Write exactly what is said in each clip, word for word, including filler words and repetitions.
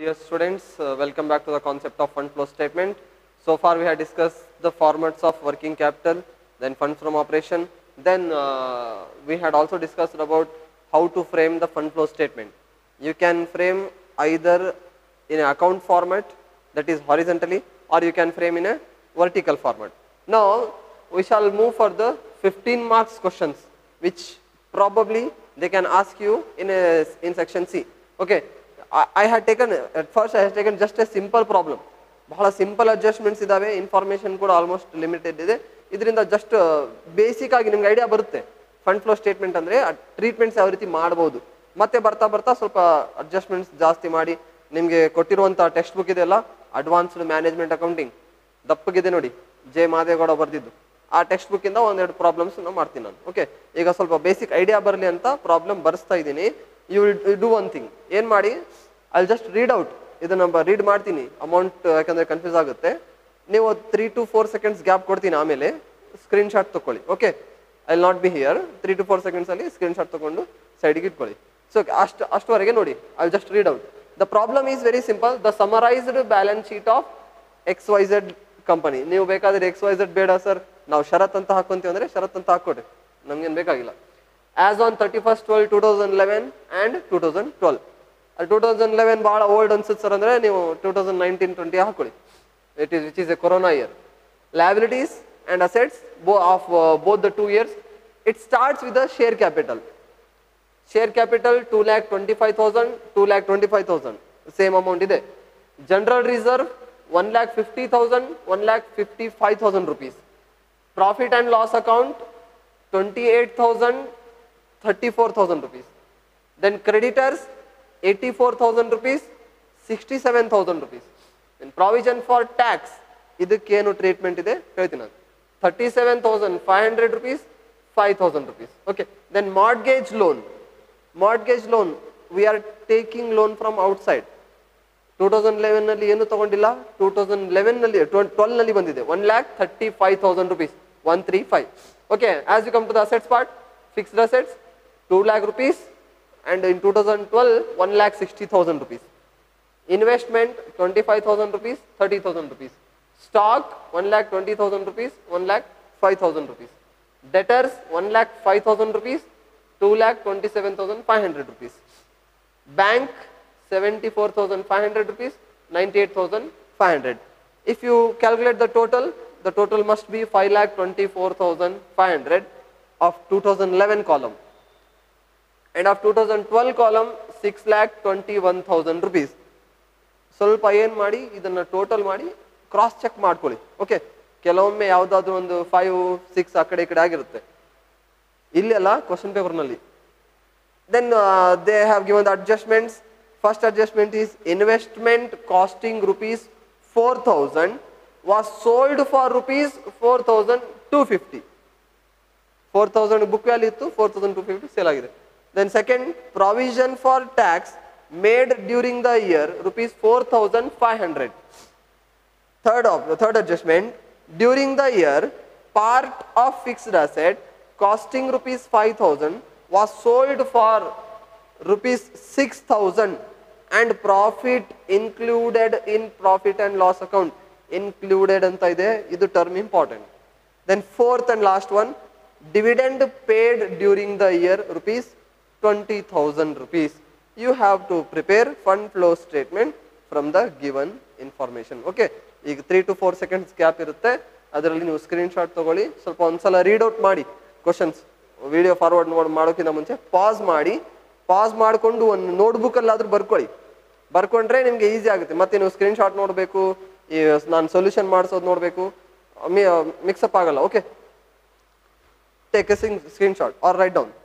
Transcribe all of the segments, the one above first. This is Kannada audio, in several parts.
dear students, uh, welcome back to the concept of fund flow statement. So far we have discussed the formats of working capital, then funds from operation, then uh, we had also discussed about how to frame the fund flow statement. You can frame either in an account format, that is horizontally, or you can frame in a vertical format. Now we shall move for the fifteen marks questions, which probably they can ask you in a in section C. Okay, I, I had taken at first I had taken just a simple problem. ಬಹಳ ಸಿಂಪಲ್ ಅಡ್ಜಸ್ಟ್ಮೆಂಟ್ಸ್ ಇದಾವೆ, ಇನ್ಫಾರ್ಮೇಷನ್ ಕೂಡ ಆಲ್ಮೋಸ್ಟ್ ಲಿಮಿಟೆಡ್ ಇದೆ. ಇದರಿಂದ ಜಸ್ಟ್ ಬೇಸಿಕ್ ಆಗಿ ನಿಮ್ಗೆ ಐಡಿಯಾ ಬರುತ್ತೆ ಫಂಡ್ ಫ್ಲೋ ಸ್ಟೇಟ್ಮೆಂಟ್ ಅಂದರೆ ಟ್ರೀಟ್ಮೆಂಟ್ಸ್ ಯಾವ ರೀತಿ ಮಾಡ್ಬೋದು. ಮತ್ತೆ ಬರ್ತಾ ಬರ್ತಾ ಸ್ವಲ್ಪ ಅಡ್ಜಸ್ಟ್ಮೆಂಟ್ಸ್ ಜಾಸ್ತಿ ಮಾಡಿ ನಿಮಗೆ ಕೊಟ್ಟಿರುವಂಥ ಟೆಕ್ಸ್ಟ್ ಬುಕ್ ಇದೆಯಲ್ಲ, ಅಡ್ವಾನ್ಸ್ಡ್ ಮ್ಯಾನೇಜ್ಮೆಂಟ್ ಅಕೌಂಟಿಂಗ್ ದಪ್ಪಗಿದೆ ನೋಡಿ, ಜೆ ಮಾದೇಗೌಡ ಬರೆದಿದ್ದು, ಆ ಟೆಕ್ಸ್ಟ್ ಬುಕ್ಕಿಂದ ಒಂದೆರಡು ಪ್ರಾಬ್ಲಮ್ಸ್ ನಾವು ಮಾಡ್ತೀನಿ ನಾನು. ಓಕೆ, ಈಗ ಸ್ವಲ್ಪ ಬೇಸಿಕ್ ಐಡಿಯಾ ಬರಲಿ ಅಂತ ಪ್ರಾಬ್ಲಮ್ ಬರೆಸ್ತಾ ಇದ್ದೀನಿ. You will do one thing, ಏನು ಮಾಡಿ, ಐ ಜಸ್ಟ್ ರೀಡ್ ಔಟ್, ಇದನ್ನ ರೀಡ್ ಮಾಡ್ತೀನಿ, ಅಮೌಂಟ್ ಯಾಕಂದರೆ ಕನ್ಫ್ಯೂಸ್ ಆಗುತ್ತೆ. ನೀವು three to four seconds gap ಕೊಡ್ತೀನಿ, ಆಮೇಲೆ ಸ್ಕ್ರೀನ್ ಶಾಟ್ ತೊಗೊಳ್ಳಿ. Okay, I will not be here, three to four ಸೆಕೆಂಡ್ಸಲ್ಲಿ ಸ್ಕ್ರೀನ್ ಶಾಟ್ ತೊಗೊಂಡು ಸೈಡಿಗೆ ಇಟ್ಕೊಳ್ಳಿ. ಸೊ ಅಷ್ಟು ಅಷ್ಟುವರೆಗೆ ನೋಡಿ, I will just read out. The problem is very simple. The summarized balance sheet of X Y Z company. ನೀವು ಬೇಕಾದರೆ ಎಕ್ಸ್ ವೈ ಝೆಡ್ ಬೇಡ ಸರ್, ನಾವು ಶರತ್ ಅಂತ ಹಾಕೊಂತೀವಿ ಅಂದರೆ ಶರತ್ ಅಂತ ಹಾಕ್ಕೊಡ್ರಿ, ನಮ್ಗೇನು ಬೇಕಾಗಿಲ್ಲ. As on thirty first twelve two thousand eleven and two thousand twelve. Two thousand eleven ಭಾಳ ಓಲ್ಡ್ ಅನ್ಸುತ್ತೆ ಸರ್ ಅಂದರೆ ನೀವು ಟೂ ತೌಸಂಡ್ ನೈನ್ಟೀನ್ ಟ್ವೆಂಟಿ ಹಾಕೊಳ್ಳಿ. It is which is a corona year. Liabilities and assets bo of both the two years. It starts with the share capital. Share capital two lakh twenty five thousand two lakh twenty five thousand same amount ಇದೆ. General reserve one lakh fifty thousand one lakh fifty five thousand rupees. Profit and loss account twenty eight thousand thirty four thousand rupees. Then creditors eighty-four thousand rupees, sixty-seven thousand rupees. Then provision for tax, ಇದಕ್ಕೇನು ಟ್ರೀಟ್ಮೆಂಟ್ ಇದೆ ಹೇಳ್ತೀನಿ ನಾನು, thirty-seven thousand five hundred rupees, five thousand rupees. Okay, then mortgage loan. Mortgage loan, we are taking loan from outside. two thousand eleven ನಲ್ಲಿ ಏನು ತಗೊಂಡಿಲ್ಲ, two thousand eleven ನಲ್ಲಿ twelve ನಲ್ಲಿ ಬಂದಿದೆ, one lakh thirty-five thousand rupees, one thirty-five. Okay, as you come to the assets part, fixed assets two lakh rupees, and in two thousand twelve one lakh sixty thousand rupees. Investment twenty-five thousand rupees, thirty thousand rupees. Stock one lakh twenty thousand rupees, one lakh five thousand rupees. Debtors one lakh five thousand rupees, two lakh twenty-seven thousand five hundred rupees. Bank seventy-four thousand five hundred rupees, ninety-eight thousand five hundred. If you calculate the total, the total must be five lakh twenty-four thousand five hundred of two thousand eleven column. And of two thousand twelve column six lakh twenty-one thousand rupees. ಸ್ವಲ್ಪ ಏನು ಮಾಡಿ ಇದನ್ನು ಟೋಟಲ್ ಮಾಡಿ ಕ್ರಾಸ್ ಚೆಕ್ ಮಾಡ್ಕೊಳ್ಳಿ. ಓಕೆ, ಕೆಲವೊಮ್ಮೆ ಯಾವುದಾದ್ರೂ ಒಂದು ಫೈವ್ ಸಿಕ್ಸ್ ಆ ಕಡೆ ಈ ಕಡೆ ಆಗಿರುತ್ತೆ, ಇಲ್ಲೆಲ್ಲ ಕ್ವಶನ್ ಪೇಪರ್ನಲ್ಲಿ. Then they have given the adjustments. First adjustment is investment costing rupees four thousand was sold for rupees four thousand two fifty. Four thousand book value ಇತ್ತು, four thousand two fifty sale ಆಗಿದೆ. Then second, provision for tax made during the year rupees four thousand five hundred. Third of the third adjustment, during the year part of fixed asset costing rupees five thousand was sold for rupees six thousand and profit included in profit and loss account. Included anta ide, idu term important. Then fourth and last one, dividend paid during the year rupees twenty thousand rupees. You have to prepare fund flow statement from the given information. Okay, ಈಗ three to four seconds gap ಇರುತ್ತೆ, ಅದರಲ್ಲಿ ನೀವು ಸ್ಕ್ರೀನ್ ಶಾಟ್ ತಗೊಳ್ಳಿ. ಸ್ವಲ್ಪ ಒಂದ್ಸಲ ರೀಡ್ ಔಟ್ ಮಾಡಿ ಕ್ವಶನ್ಸ್, ವಿಡಿಯೋ ಫಾರ್ವರ್ಡ್ ನೋಡಿ ಮಾಡೋಕ್ಕಿಂತ ಮುಂಚೆ ಪಾಸ್ ಮಾಡಿ, ಪಾಸ್ ಮಾಡಿಕೊಂಡು ಒಂದು ನೋಟ್ಬುಕ್ಕಲ್ಲಾದ್ರೂ ಬರ್ಕೊಳ್ಳಿ. ಬರ್ಕೊಂಡ್ರೆ ನಿಮಗೆ ಈಸಿ ಆಗುತ್ತೆ. ಮತ್ತೆ ನೀವು ಸ್ಕ್ರೀನ್ ಶಾಟ್ ನೋಡಬೇಕು, ಈ ನಾನು ಸೊಲ್ಯೂಷನ್ ಮಾಡಿಸೋದು ನೋಡಬೇಕು, ಮಿಕ್ಸಪ್ ಆಗಲ್ಲ. Okay, take a screen shot or write down.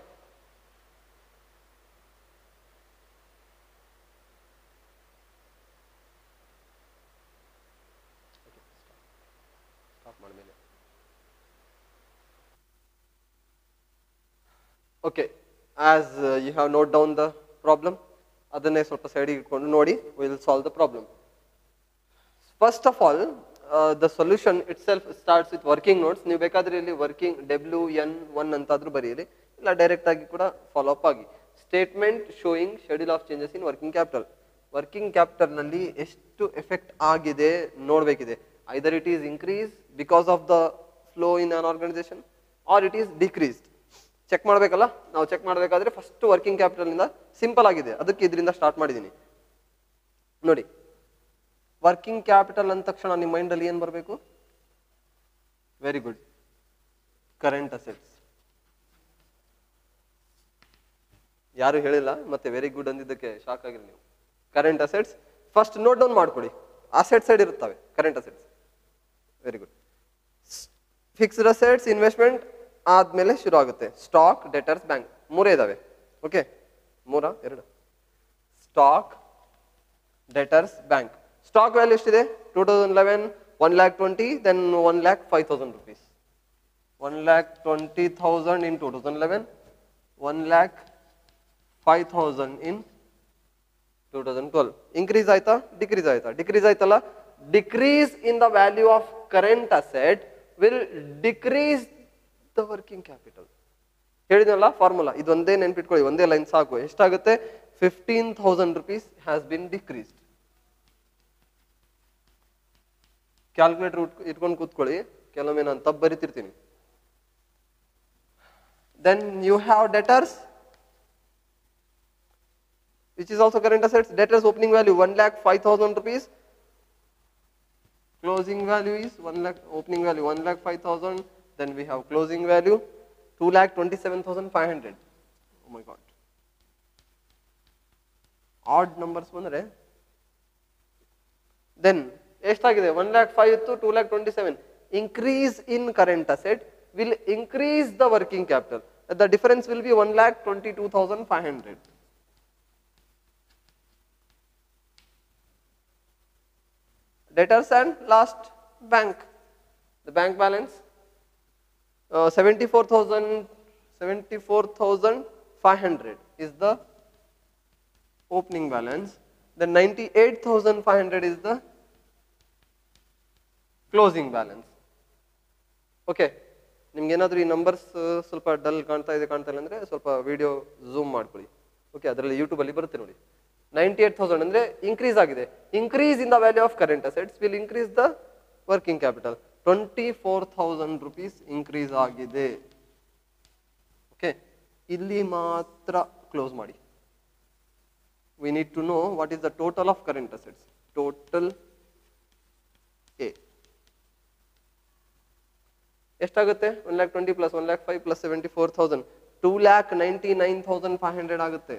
Okay, as uh, you have note down the problem, ಅದನ್ನೇ ಸ್ವಲ್ಪ ಸೈಡಿಗೆ ಇಟ್ಕೊಂಡು ನೋಡಿ, we will solve the problem. First of all, uh, the solution itself starts with working notes. ನೀವು ಬೇಕಾದ್ರೆ ಇಲ್ಲಿ ವರ್ಕಿಂಗ್ ಡಬ್ಲ್ಯೂ ಎನ್ ಒನ್ ಅಂತಾದ್ರೂ ಬರೆಯಿರಿ, ಇಲ್ಲ ಡೈರೆಕ್ಟ್ ಆಗಿ ಕೂಡ ಫಾಲೋ ಅಪ್ ಆಗಿ. Statement showing schedule of changes in working capital. Working capital ನಲ್ಲಿ ಎಷ್ಟು ಎಫೆಕ್ಟ್ ಆಗಿದೆ ನೋಡಬೇಕಿದೆ. Either it is increase because of the flow in an organization or it is decreased. Check ಮಾಡಬೇಕಲ್ಲ, ನಾವು ಚೆಕ್ ಮಾಡಬೇಕಾದ್ರೆ ಫಸ್ಟ್ ವರ್ಕಿಂಗ್ ಕ್ಯಾಪಿಟಲ್ ಇಂದ ಸಿಂಪಲ್ ಆಗಿದೆ, ಅದಕ್ಕೆ ಇದರಿಂದ ಸ್ಟಾರ್ಟ್ ಮಾಡಿದ್ದೀನಿ. ನೋಡಿ, ವರ್ಕಿಂಗ್ ಕ್ಯಾಪಿಟಲ್ ಅಂದ ತಕ್ಷಣ ನಿಮ್ಮ ಮೈಂಡ್ ಅಲ್ಲಿ ಏನ್ ಬರಬೇಕು? Very good, current assets. ಯಾರು ಹೇಳಿಲ್ಲ, ಮತ್ತೆ ವೆರಿ ಗುಡ್ ಅಂದಿದ್ದಕ್ಕೆ ಶಾಕ್ ಆಗಿರಿ ನೀವು. Current assets first note down ಮಾಡ್ಕೊಳ್ಳಿ. ಅಸೆಟ್ ಸೈಡ್ ಇರುತ್ತವೆ current assets. Very good. Fixed assets, investment ಆದ್ಮೇಲೆ ಶುರು ಆಗುತ್ತೆ ಸ್ಟಾಕ್, ಡೆಟರ್ಸ್, ಬ್ಯಾಂಕ್. ಮೂರೇ ಇದಾವೆ. ಓಕೆ, ಮೂರ ಎರಡು. Stock, debtors, bank. Stock value ಎಷ್ಟಿದೆ? Two thousand eleven one lakh twenty, then one lakh five thousand rupees. One lakh twenty thousand in two thousand eleven, one lakh five thousand in two thousand twelve. Increase ಆಯ್ತಾ ಡಿಕ್ರೀಸ್ ಆಯ್ತಾ? ಡಿಕ್ರೀಸ್ ಆಯ್ತಲ್ಲ. Decrease in the value of current asset will decrease the working capital. ಹೇಳಿದ್ನಲ್ಲ ಫಾರ್ಮುಲಾ, ಇದೊಂದೇ ನೆನ್ಪಿಟ್ಕೊಳ್ಳಿ, ಒಂದೇ ಲೈನ್ ಸಾಕು. ಎಷ್ಟಾಗುತ್ತೆ? Fifteen thousand rupees has been decreased. Calculator ಇಟ್ಕೊಂಡು ಕೂತ್ಕೊಳ್ಳಿ, ಕೆಲವೊಮ್ಮೆ ನಾನು ತಪ್ಪು ಬರಿತಿರ್ತೀನಿ. Then you have debtors, which is also current assets. Debtors opening value one lakh five thousand rupees, closing value is one lakh, opening value one lakh five thousand, then we have closing value two lakh twenty-seven thousand five hundred. Oh my god, odd numbers ಬಂದ್ರೆ then ಎಷ್ಟಾಗಿದೆ? one lakh five to two lakh twenty-seven. increase in current asset will increase the working capital. The difference will be one lakh twenty-two thousand five hundred. Debtors and last bank. The bank balance uh, seventy-four thousand seventy-four thousand five hundred is the opening balance. Then ninety-eight thousand five hundred is the closing balance. Okay, ನಿಮ್ಗೆ ಏನಾದರೂ ಈ ನಂಬರ್ಸ್ ಸ್ವಲ್ಪ ಡಲ್ ಕಾಣ್ತಾ ಇದೆ ಕಾಣ್ತಾ ಇಲ್ಲ ಅಂದ್ರೆ ಸ್ವಲ್ಪ ವಿಡಿಯೋ ಝೂಮ್ ಮಾಡ್ಕೊಳ್ಳಿ. ಓಕೆ, ಅದರಲ್ಲಿ ಯೂಟ್ಯೂಬ್ ಅಲ್ಲಿ ಬರುತ್ತೆ ನೋಡಿ. ನೈಂಟಿ ಏಟ್ ಥೌಸಂಡ್ ಅಂದ್ರೆ ಇನ್ಕ್ರೀಸ್ ಆಗಿದೆ. Increase in the value of current assets will increase the working capital. Twenty four thousand rupees increase ಆಗಿದೆ. ಓಕೆ, ಇಲ್ಲಿ ಮಾತ್ರ ಕ್ಲೋಸ್ ಮಾಡಿ. We need to know what is the total of current assets. Total A ಎಷ್ಟಾಗುತ್ತೆ? One lakh twenty plus one lakh five plus seventy four thousand two lakh ninety nine thousand five hundred ಆಗುತ್ತೆ.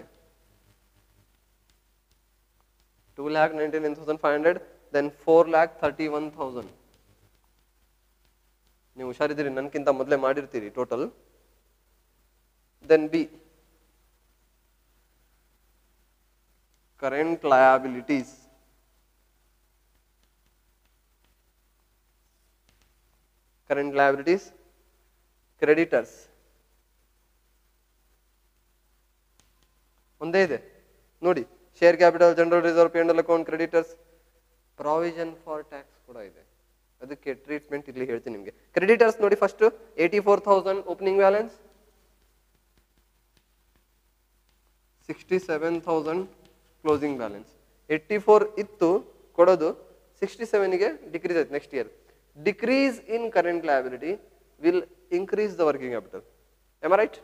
two lakh ninety-nine thousand five hundred, then four lakh thirty-one thousand. ನೀವು ಹುಷಾರಿದ್ದೀರಿ, ನನ್ಕಿಂತ ಮೊದಲೇ ಮಾಡಿರ್ತೀರಿ total. Then B, current liabilities. Current liabilities, creditors ಒಂದೇ ಇದೆ ನೋಡಿ. Share capital, general reserve, P and L account, creditors, provision for tax ಕೂಡ ಇದೆ. ಅದಕ್ಕೆ ಟ್ರೀಟ್ಮೆಂಟ್ ಇಲ್ಲಿ ಹೇಳ್ತೀನಿ ನಿಮಗೆ. ಕ್ರೆಡಿಟರ್ಸ್ ನೋಡಿ, first eighty four thousand opening balance, sixty seven thousand closing balance. Eighty four ಇತ್ತು ಕೊಡೋದು, ಸಿಕ್ಸ್ಟಿ ಸೆವೆನ್ಗೆ ಡಿಕ್ರೀಸ್ ಆಯ್ತು next year. Decrease in current liability will increase the working capital. Am I right?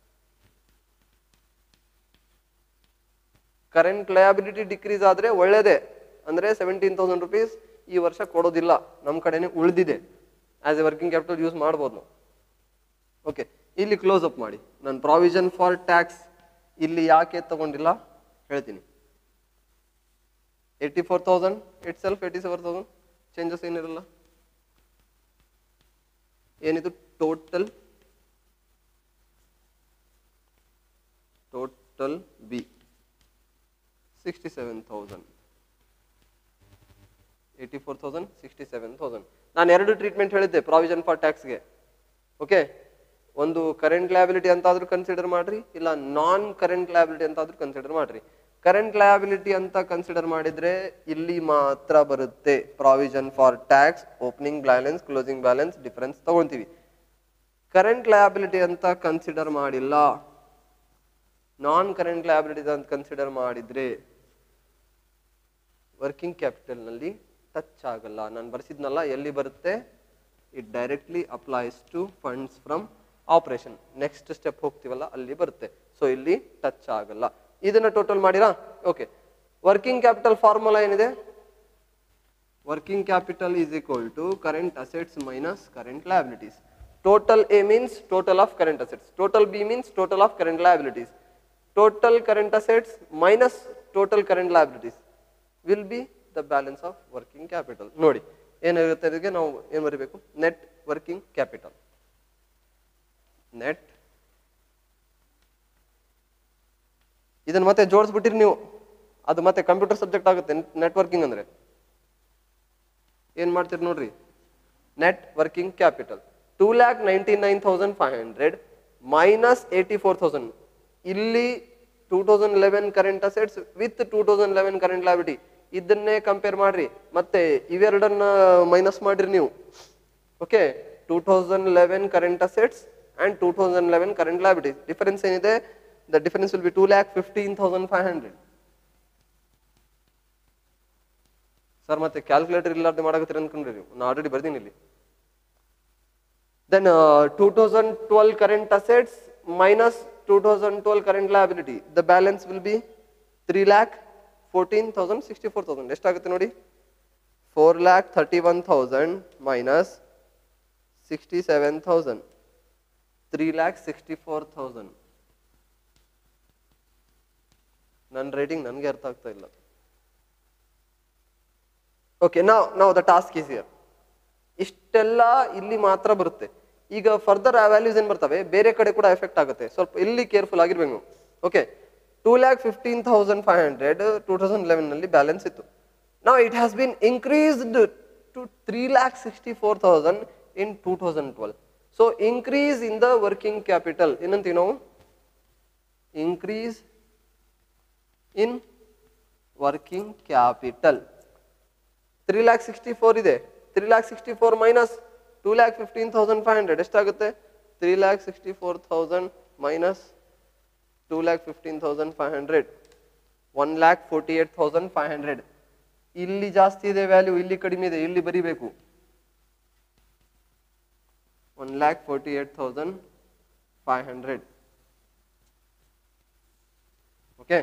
Current liability decrease ಆದ್ರೆ ಒಳ್ಳೇದೇ. ಅಂದ್ರೆ ಸೆವೆಂಟೀನ್ ತೌಸಂಡ್ ರುಪೀಸ್ ಈ ವರ್ಷ ಕೊಡೋದಿಲ್ಲ, ನಮ್ಮ ಕಡೆನೆ ಉಳಿದಿದೆ. As a working capital use ಮಾಡ್ಬೋದು. ಓಕೆ, ಇಲ್ಲಿ ಕ್ಲೋಸ್ ಅಪ್ ಮಾಡಿ. ನಾನು ಪ್ರಾವಿಷನ್ ಫಾರ್ ಟ್ಯಾಕ್ಸ್ ಇಲ್ಲಿ ಯಾಕೆ ತಗೊಂಡಿಲ್ಲ ಹೇಳ್ತೀನಿ. Eighty four thousand itself eighty seven thousand changes ಏನಿರಲ್ಲ. ಏನಿದು? Total total B sixty-seven thousand. eighty-four thousand, sixty-seven thousand. ನಾನು ಎರಡು ಟ್ರೀಟ್ಮೆಂಟ್ ಹೇಳಿದ್ದೆ ಪ್ರಾವಿಷನ್ ಫಾರ್ ಟ್ಯಾಕ್ಸ್ಗೆ. ಓಕೆ, ಒಂದು ಕರೆಂಟ್ ಲಯಬಿಲಿಟಿ ಅಂತಾದ್ರೂ ಕನ್ಸಿಡರ್ ಮಾಡ್ರಿ, ಇಲ್ಲ ನಾನ್ ಕರೆಂಟ್ ಲಯಬಿಲಿಟಿ ಅಂತಾದ್ರೂ ಕನ್ಸಿಡರ್ ಮಾಡ್ರಿ. ಕರೆಂಟ್ ಲಯಬಿಲಿಟಿ ಅಂತ ಕನ್ಸಿಡರ್ ಮಾಡಿದ್ರೆ ಇಲ್ಲಿ ಮಾತ್ರ ಬರುತ್ತೆ provision for tax, opening balance, closing balance difference ತಗೊಂತೀವಿ. ಕರೆಂಟ್ ಲಯಬಿಲಿಟಿ ಅಂತ ಕನ್ಸಿಡರ್ ಮಾಡಿಲ್ಲ, ನಾನ್ ಕರೆಂಟ್ ಲಯಬಿಲಿಟಿ ಅಂತ ಕನ್ಸಿಡರ್ ಮಾಡಿದ್ರೆ ವರ್ಕಿಂಗ್ ಕ್ಯಾಪಿಟಲ್ನಲ್ಲಿ ಟಚ್ ಆಗಲ್ಲ. ನಾನು ಬರೆಸಿದ್ನಲ್ಲ, ಎಲ್ಲಿ ಬರುತ್ತೆ? It directly applies to funds from operation. Next step ಹೋಗ್ತೀವಲ್ಲ ಅಲ್ಲಿ ಬರುತ್ತೆ. ಸೊ ಇಲ್ಲಿ ಟಚ್ ಆಗಲ್ಲ. ಇದನ್ನ ಟೋಟಲ್ ಮಾಡಿರಾ? ಓಕೆ. ವರ್ಕಿಂಗ್ ಕ್ಯಾಪಿಟಲ್ ಫಾರ್ಮುಲಾ ಏನಿದೆ? Working capital is equal to current assets minus current liabilities. Total A means total of current assets, total B means total of current liabilities. Total current assets minus total current liabilities will be the balance of working capital. ನೋಡಿ ಏನಾಗುತ್ತೆ ಇದಕ್ಕೆ, ನಾವು ಏನು ಬರೀಬೇಕು? Net working capital. ನೆಟ್ ಇದನ್ನ ಮತ್ತೆ ಜೋಡಿಸ್ಬಿಟ್ಟಿರಿ ನೀವು, ಅದು ಮತ್ತೆ ಕಂಪ್ಯೂಟರ್ ಸಬ್ಜೆಕ್ಟ್ ಆಗುತ್ತೆ. ನೆಟ್ವರ್ಕಿಂಗ್ ಅಂದ್ರೆ ಏನ್ ಮಾಡ್ತೀರಿ ನೋಡ್ರಿ? Net working capital two lakh ninety nine thousand five hundred minus eighty four thousand. ಇಲ್ಲಿ two thousand eleven current assets with two thousand eleven current liability, ಇದನ್ನೇ ಕಂಪೇರ್ ಮಾಡ್ರಿ. ಮತ್ತೆ ಇವೆರಡನ್ನ ಮೈನಸ್ ಮಾಡ್ರಿ ನೀವು. Okay, two thousand eleven current assets and two thousand eleven current liability difference ಏನಿದೆ? The difference will be two lakh fifteen thousand five hundred. Sir ಮತ್ತೆ ಕ್ಯಾಲ್ಕುಲೇಟರ್ ಇಲ್ಲಾರ್ದೆ ಮಾಡಾಕತ್ತೀರಿ ಅನ್ಕೊಂಡ್ರಿ ನೀವು, ನಾ ಆಲ್ರೆಡಿ ಬರ್ದೀನಿ ಇಲ್ಲಿ. Then two thousand twelve current assets minus two thousand twelve current liability, the balance will be three lakh fourteen thousand sixty four thousand. ಎಷ್ಟಾಗುತ್ತೆ ನೋಡಿ? Four lakh thirty one thousand minus sixty seven thousand, three lakh sixty four thousand. ನನ್ನ ರೇಟಿಂಗ್ ನನಗೆ ಅರ್ಥ ಆಗ್ತಾ ಇಲ್ಲ. ಓಕೆ, ನಾವು ನಾವು ದ ಟಾಸ್ಕ್ ಈಸ್ ಹಿಯರ್. ಇಷ್ಟೆಲ್ಲ ಇಲ್ಲಿ ಮಾತ್ರ ಬರುತ್ತೆ. ಈಗ ಫರ್ದರ್ ವ್ಯಾಲ್ಯೂಸ್ ಏನ್ ಬರ್ತವೆ, ಬೇರೆ ಕಡೆ ಕೂಡ ಎಫೆಕ್ಟ್ ಆಗುತ್ತೆ. ಸ್ವಲ್ಪ ಇಲ್ಲಿ ಕೇರ್ಫುಲ್ ಆಗಿರ್ಬೇಕು. Okay, two lakh fifteen thousand five hundred two thousand eleven ನಲ್ಲಿ ಬ್ಯಾಲೆನ್ಸ್ ಇತ್ತು. ನಾವು it has been increased to three lakh sixty four thousand in two thousand twelve. So increase in the working capital ಏನಂತೀವಿ ನಾವು? Increase in working capital. Three lakh sixty four ಇದೆ, three lakh sixty four minus two lakh fifteen thousand five hundred ಎಷ್ಟಾಗುತ್ತೆ? Three lakh sixty four thousand minus two lakh fifteen thousand five hundred, one lakh forty eight thousand five hundred. ಇಲ್ಲಿ ಜಾಸ್ತಿ ಇದೆ ವ್ಯಾಲ್ಯೂ, ಇಲ್ಲಿ ಕಡಿಮೆ ಇದೆ, ಇಲ್ಲಿ ಬರಿಬೇಕು. One lakh forty eight thousand five hundred. Okay,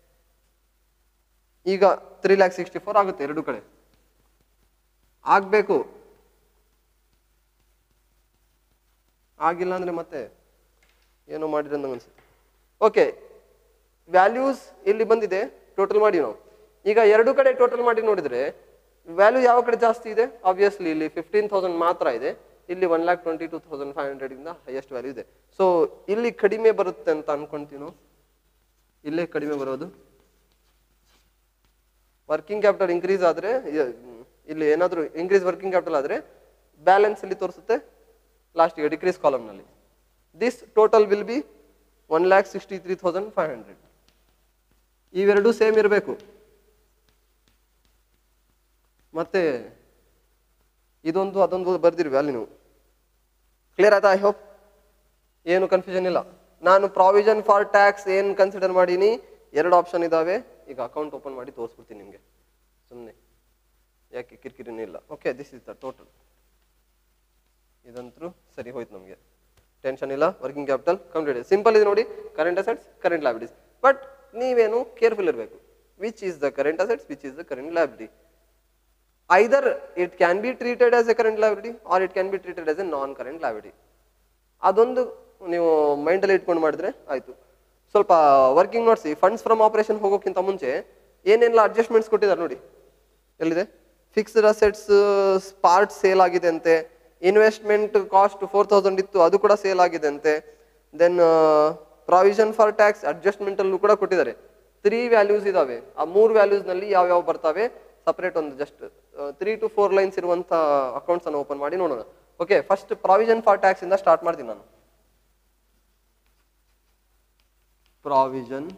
ಈಗ ತ್ರೀ ಲ್ಯಾಕ್ ಸಿಕ್ಸ್ಟಿ ಫೋರ್ ಆಗುತ್ತೆ ಎರಡು ಕಡೆ. ಆಗ್ಬೇಕು, ಆಗಿಲ್ಲ ಅಂದ್ರೆ ಮತ್ತೆ ಏನೋ ಮಾಡಿದ್ರೆ ಅಂತ ಅನ್ಸುತ್ತೆ. ಓಕೆ, ವ್ಯಾಲ್ಯೂಸ್ ಇಲ್ಲಿ ಬಂದಿದೆ, ಟೋಟಲ್ ಮಾಡಿ ನಾವು. ಈಗ ಎರಡು ಕಡೆ ಟೋಟಲ್ ಮಾಡಿ ನೋಡಿದ್ರೆ ವ್ಯಾಲ್ಯೂ ಯಾವ ಕಡೆ ಜಾಸ್ತಿ ಇದೆ? ಆಬ್ವಿಯಸ್ಲಿ ಇಲ್ಲಿ ಫಿಫ್ಟೀನ್ ತೌಸಂಡ್ ಮಾತ್ರ ಇದೆ, ಇಲ್ಲಿ one lakh twenty two thousand five hundred ಇಂದ ಹೈಯೆಸ್ಟ್ ವ್ಯಾಲ್ಯೂ ಇದೆ. ಸೊ ಇಲ್ಲಿ ಕಡಿಮೆ ಬರುತ್ತೆ ಅಂತ ಅನ್ಕೊಂತೀವಿ ನಾವು. ಇಲ್ಲೇ ಕಡಿಮೆ ಬರೋದು. ವರ್ಕಿಂಗ್ ಕ್ಯಾಪಿಟಲ್ ಇನ್ಕ್ರೀಸ್ ಆದ್ರೆ, ಇಲ್ಲಿ ಏನಾದ್ರು ಇನ್ಕ್ರೀಸ್ ವರ್ಕಿಂಗ್ ಕ್ಯಾಪಿಟಲ್ ಆದ್ರೆ ಬ್ಯಾಲೆನ್ಸ್ ಇಲ್ಲಿ ತೋರಿಸುತ್ತೆ, ಲಾಸ್ಟ್ ಗೆ ಡಿಕ್ರೀಸ್ ಕಾಲಮ್ ನಲ್ಲಿ. This total will be one lakh sixty three thousand five hundred. ಇವೆರಡು ಸೇಮ್ ಇರಬೇಕು. ಮತ್ತೆ ಇದೊಂದು ಅದೊಂದು ಬರ್ದಿರಿ ವ್ಯಾಲ್ಯೂ ನೀವು. ಕ್ಲಿಯರ್ ಆಯ್ತಾ? ಐ ಹೋಪ್ ಏನು ಕನ್ಫ್ಯೂಷನ್ ಇಲ್ಲ. ನಾನು ಪ್ರಾವಿಷನ್ ಫಾರ್ ಟ್ಯಾಕ್ಸ್ ಏನ್ ಕನ್ಸಿಡರ್ ಮಾಡೀನಿ, ಎರಡು ಆಪ್ಷನ್ ಇದಾವೆ. ಈಗ ಅಕೌಂಟ್ ಓಪನ್ ಮಾಡಿ ತೋರಿಸ್ಬಿಡ್ತೀನಿ ನಿಮಗೆ, ಸುಮ್ಮನೆ ಯಾಕೆ ಕಿರಿಕಿರಿನೇ ಇಲ್ಲ. Okay, this is the total. ಇದಂತೂ ಸರಿ ಹೋಯ್ತು ನಮಗೆ, ಟೆನ್ಷನ್ ಇಲ್ಲ. ವರ್ಕಿಂಗ್ ಕ್ಯಾಪಿಟಲ್ ಕಂಪ್ಲೀಟ್ ಸಿಂಪಲ್ ಇದೆ ನೋಡಿ. Current assets, current liabilities. But ನೀವೇನು ಕೇರ್ಫುಲ್ ಇರಬೇಕು. Which is the current assets, which is the current liability. Either it can be treated as a current liability or it can be treated as a non current liability. ಅದೊಂದು ನೀವು ಮೈಂಡಲ್ಲಿ ಇಟ್ಕೊಂಡು ಮಾಡಿದ್ರೆ ಆಯ್ತು. ಸ್ವಲ್ಪ ವರ್ಕಿಂಗ್ ನೋಟ್ಸಿ. ಫಂಡ್ಸ್ ಫ್ರಮ್ ಆಪರೇಷನ್ ಹೋಗೋಕ್ಕಿಂತ ಮುಂಚೆ ಏನೆಲ್ಲ ಅಡ್ಜಸ್ಟ್ಮೆಂಟ್ಸ್ ಕೊಟ್ಟಿದ್ದಾರೆ ನೋಡಿ. ಎಲ್ಲಿದೆ? ಫಿಕ್ಸ್ಡ್ ಅಸೆಟ್ಸ್ ಪಾರ್ಟ್ ಸೇಲ್ ಆಗಿದೆ ಅಂತೆ. ಇನ್ವೆಸ್ಟ್ಮೆಂಟ್ ಕಾಸ್ಟ್ ಫೋರ್ ತೌಸಂಡ್ ಇತ್ತು, ಅದು ಕೂಡ ಸೇಲ್ ಆಗಿದೆ ಅಂತೆ. Then provision for tax adjustment ಅಲ್ಲೂ ಕೂಡ ಕೊಟ್ಟಿದ್ದಾರೆ. ತ್ರೀ ವ್ಯಾಲ್ಯೂಸ್ ಇದಾವೆ. ಆ ಮೂರು ವ್ಯಾಲ್ಯೂಸ್ ನಲ್ಲಿ ಯಾವ ಯಾವ ಬರ್ತವೆ ಸಪರೇಟ್ ಒಂದು just three to four lines ಇರುವಂತ ಅಕೌಂಟ್ಸ್ ಅನ್ನು ಓಪನ್ ಮಾಡಿ ನೋಡೋಣ. Okay, first provision for tax ಇಂದ ಸ್ಟಾರ್ಟ್ ಮಾಡ್ತೀನಿ ನಾನು. Provision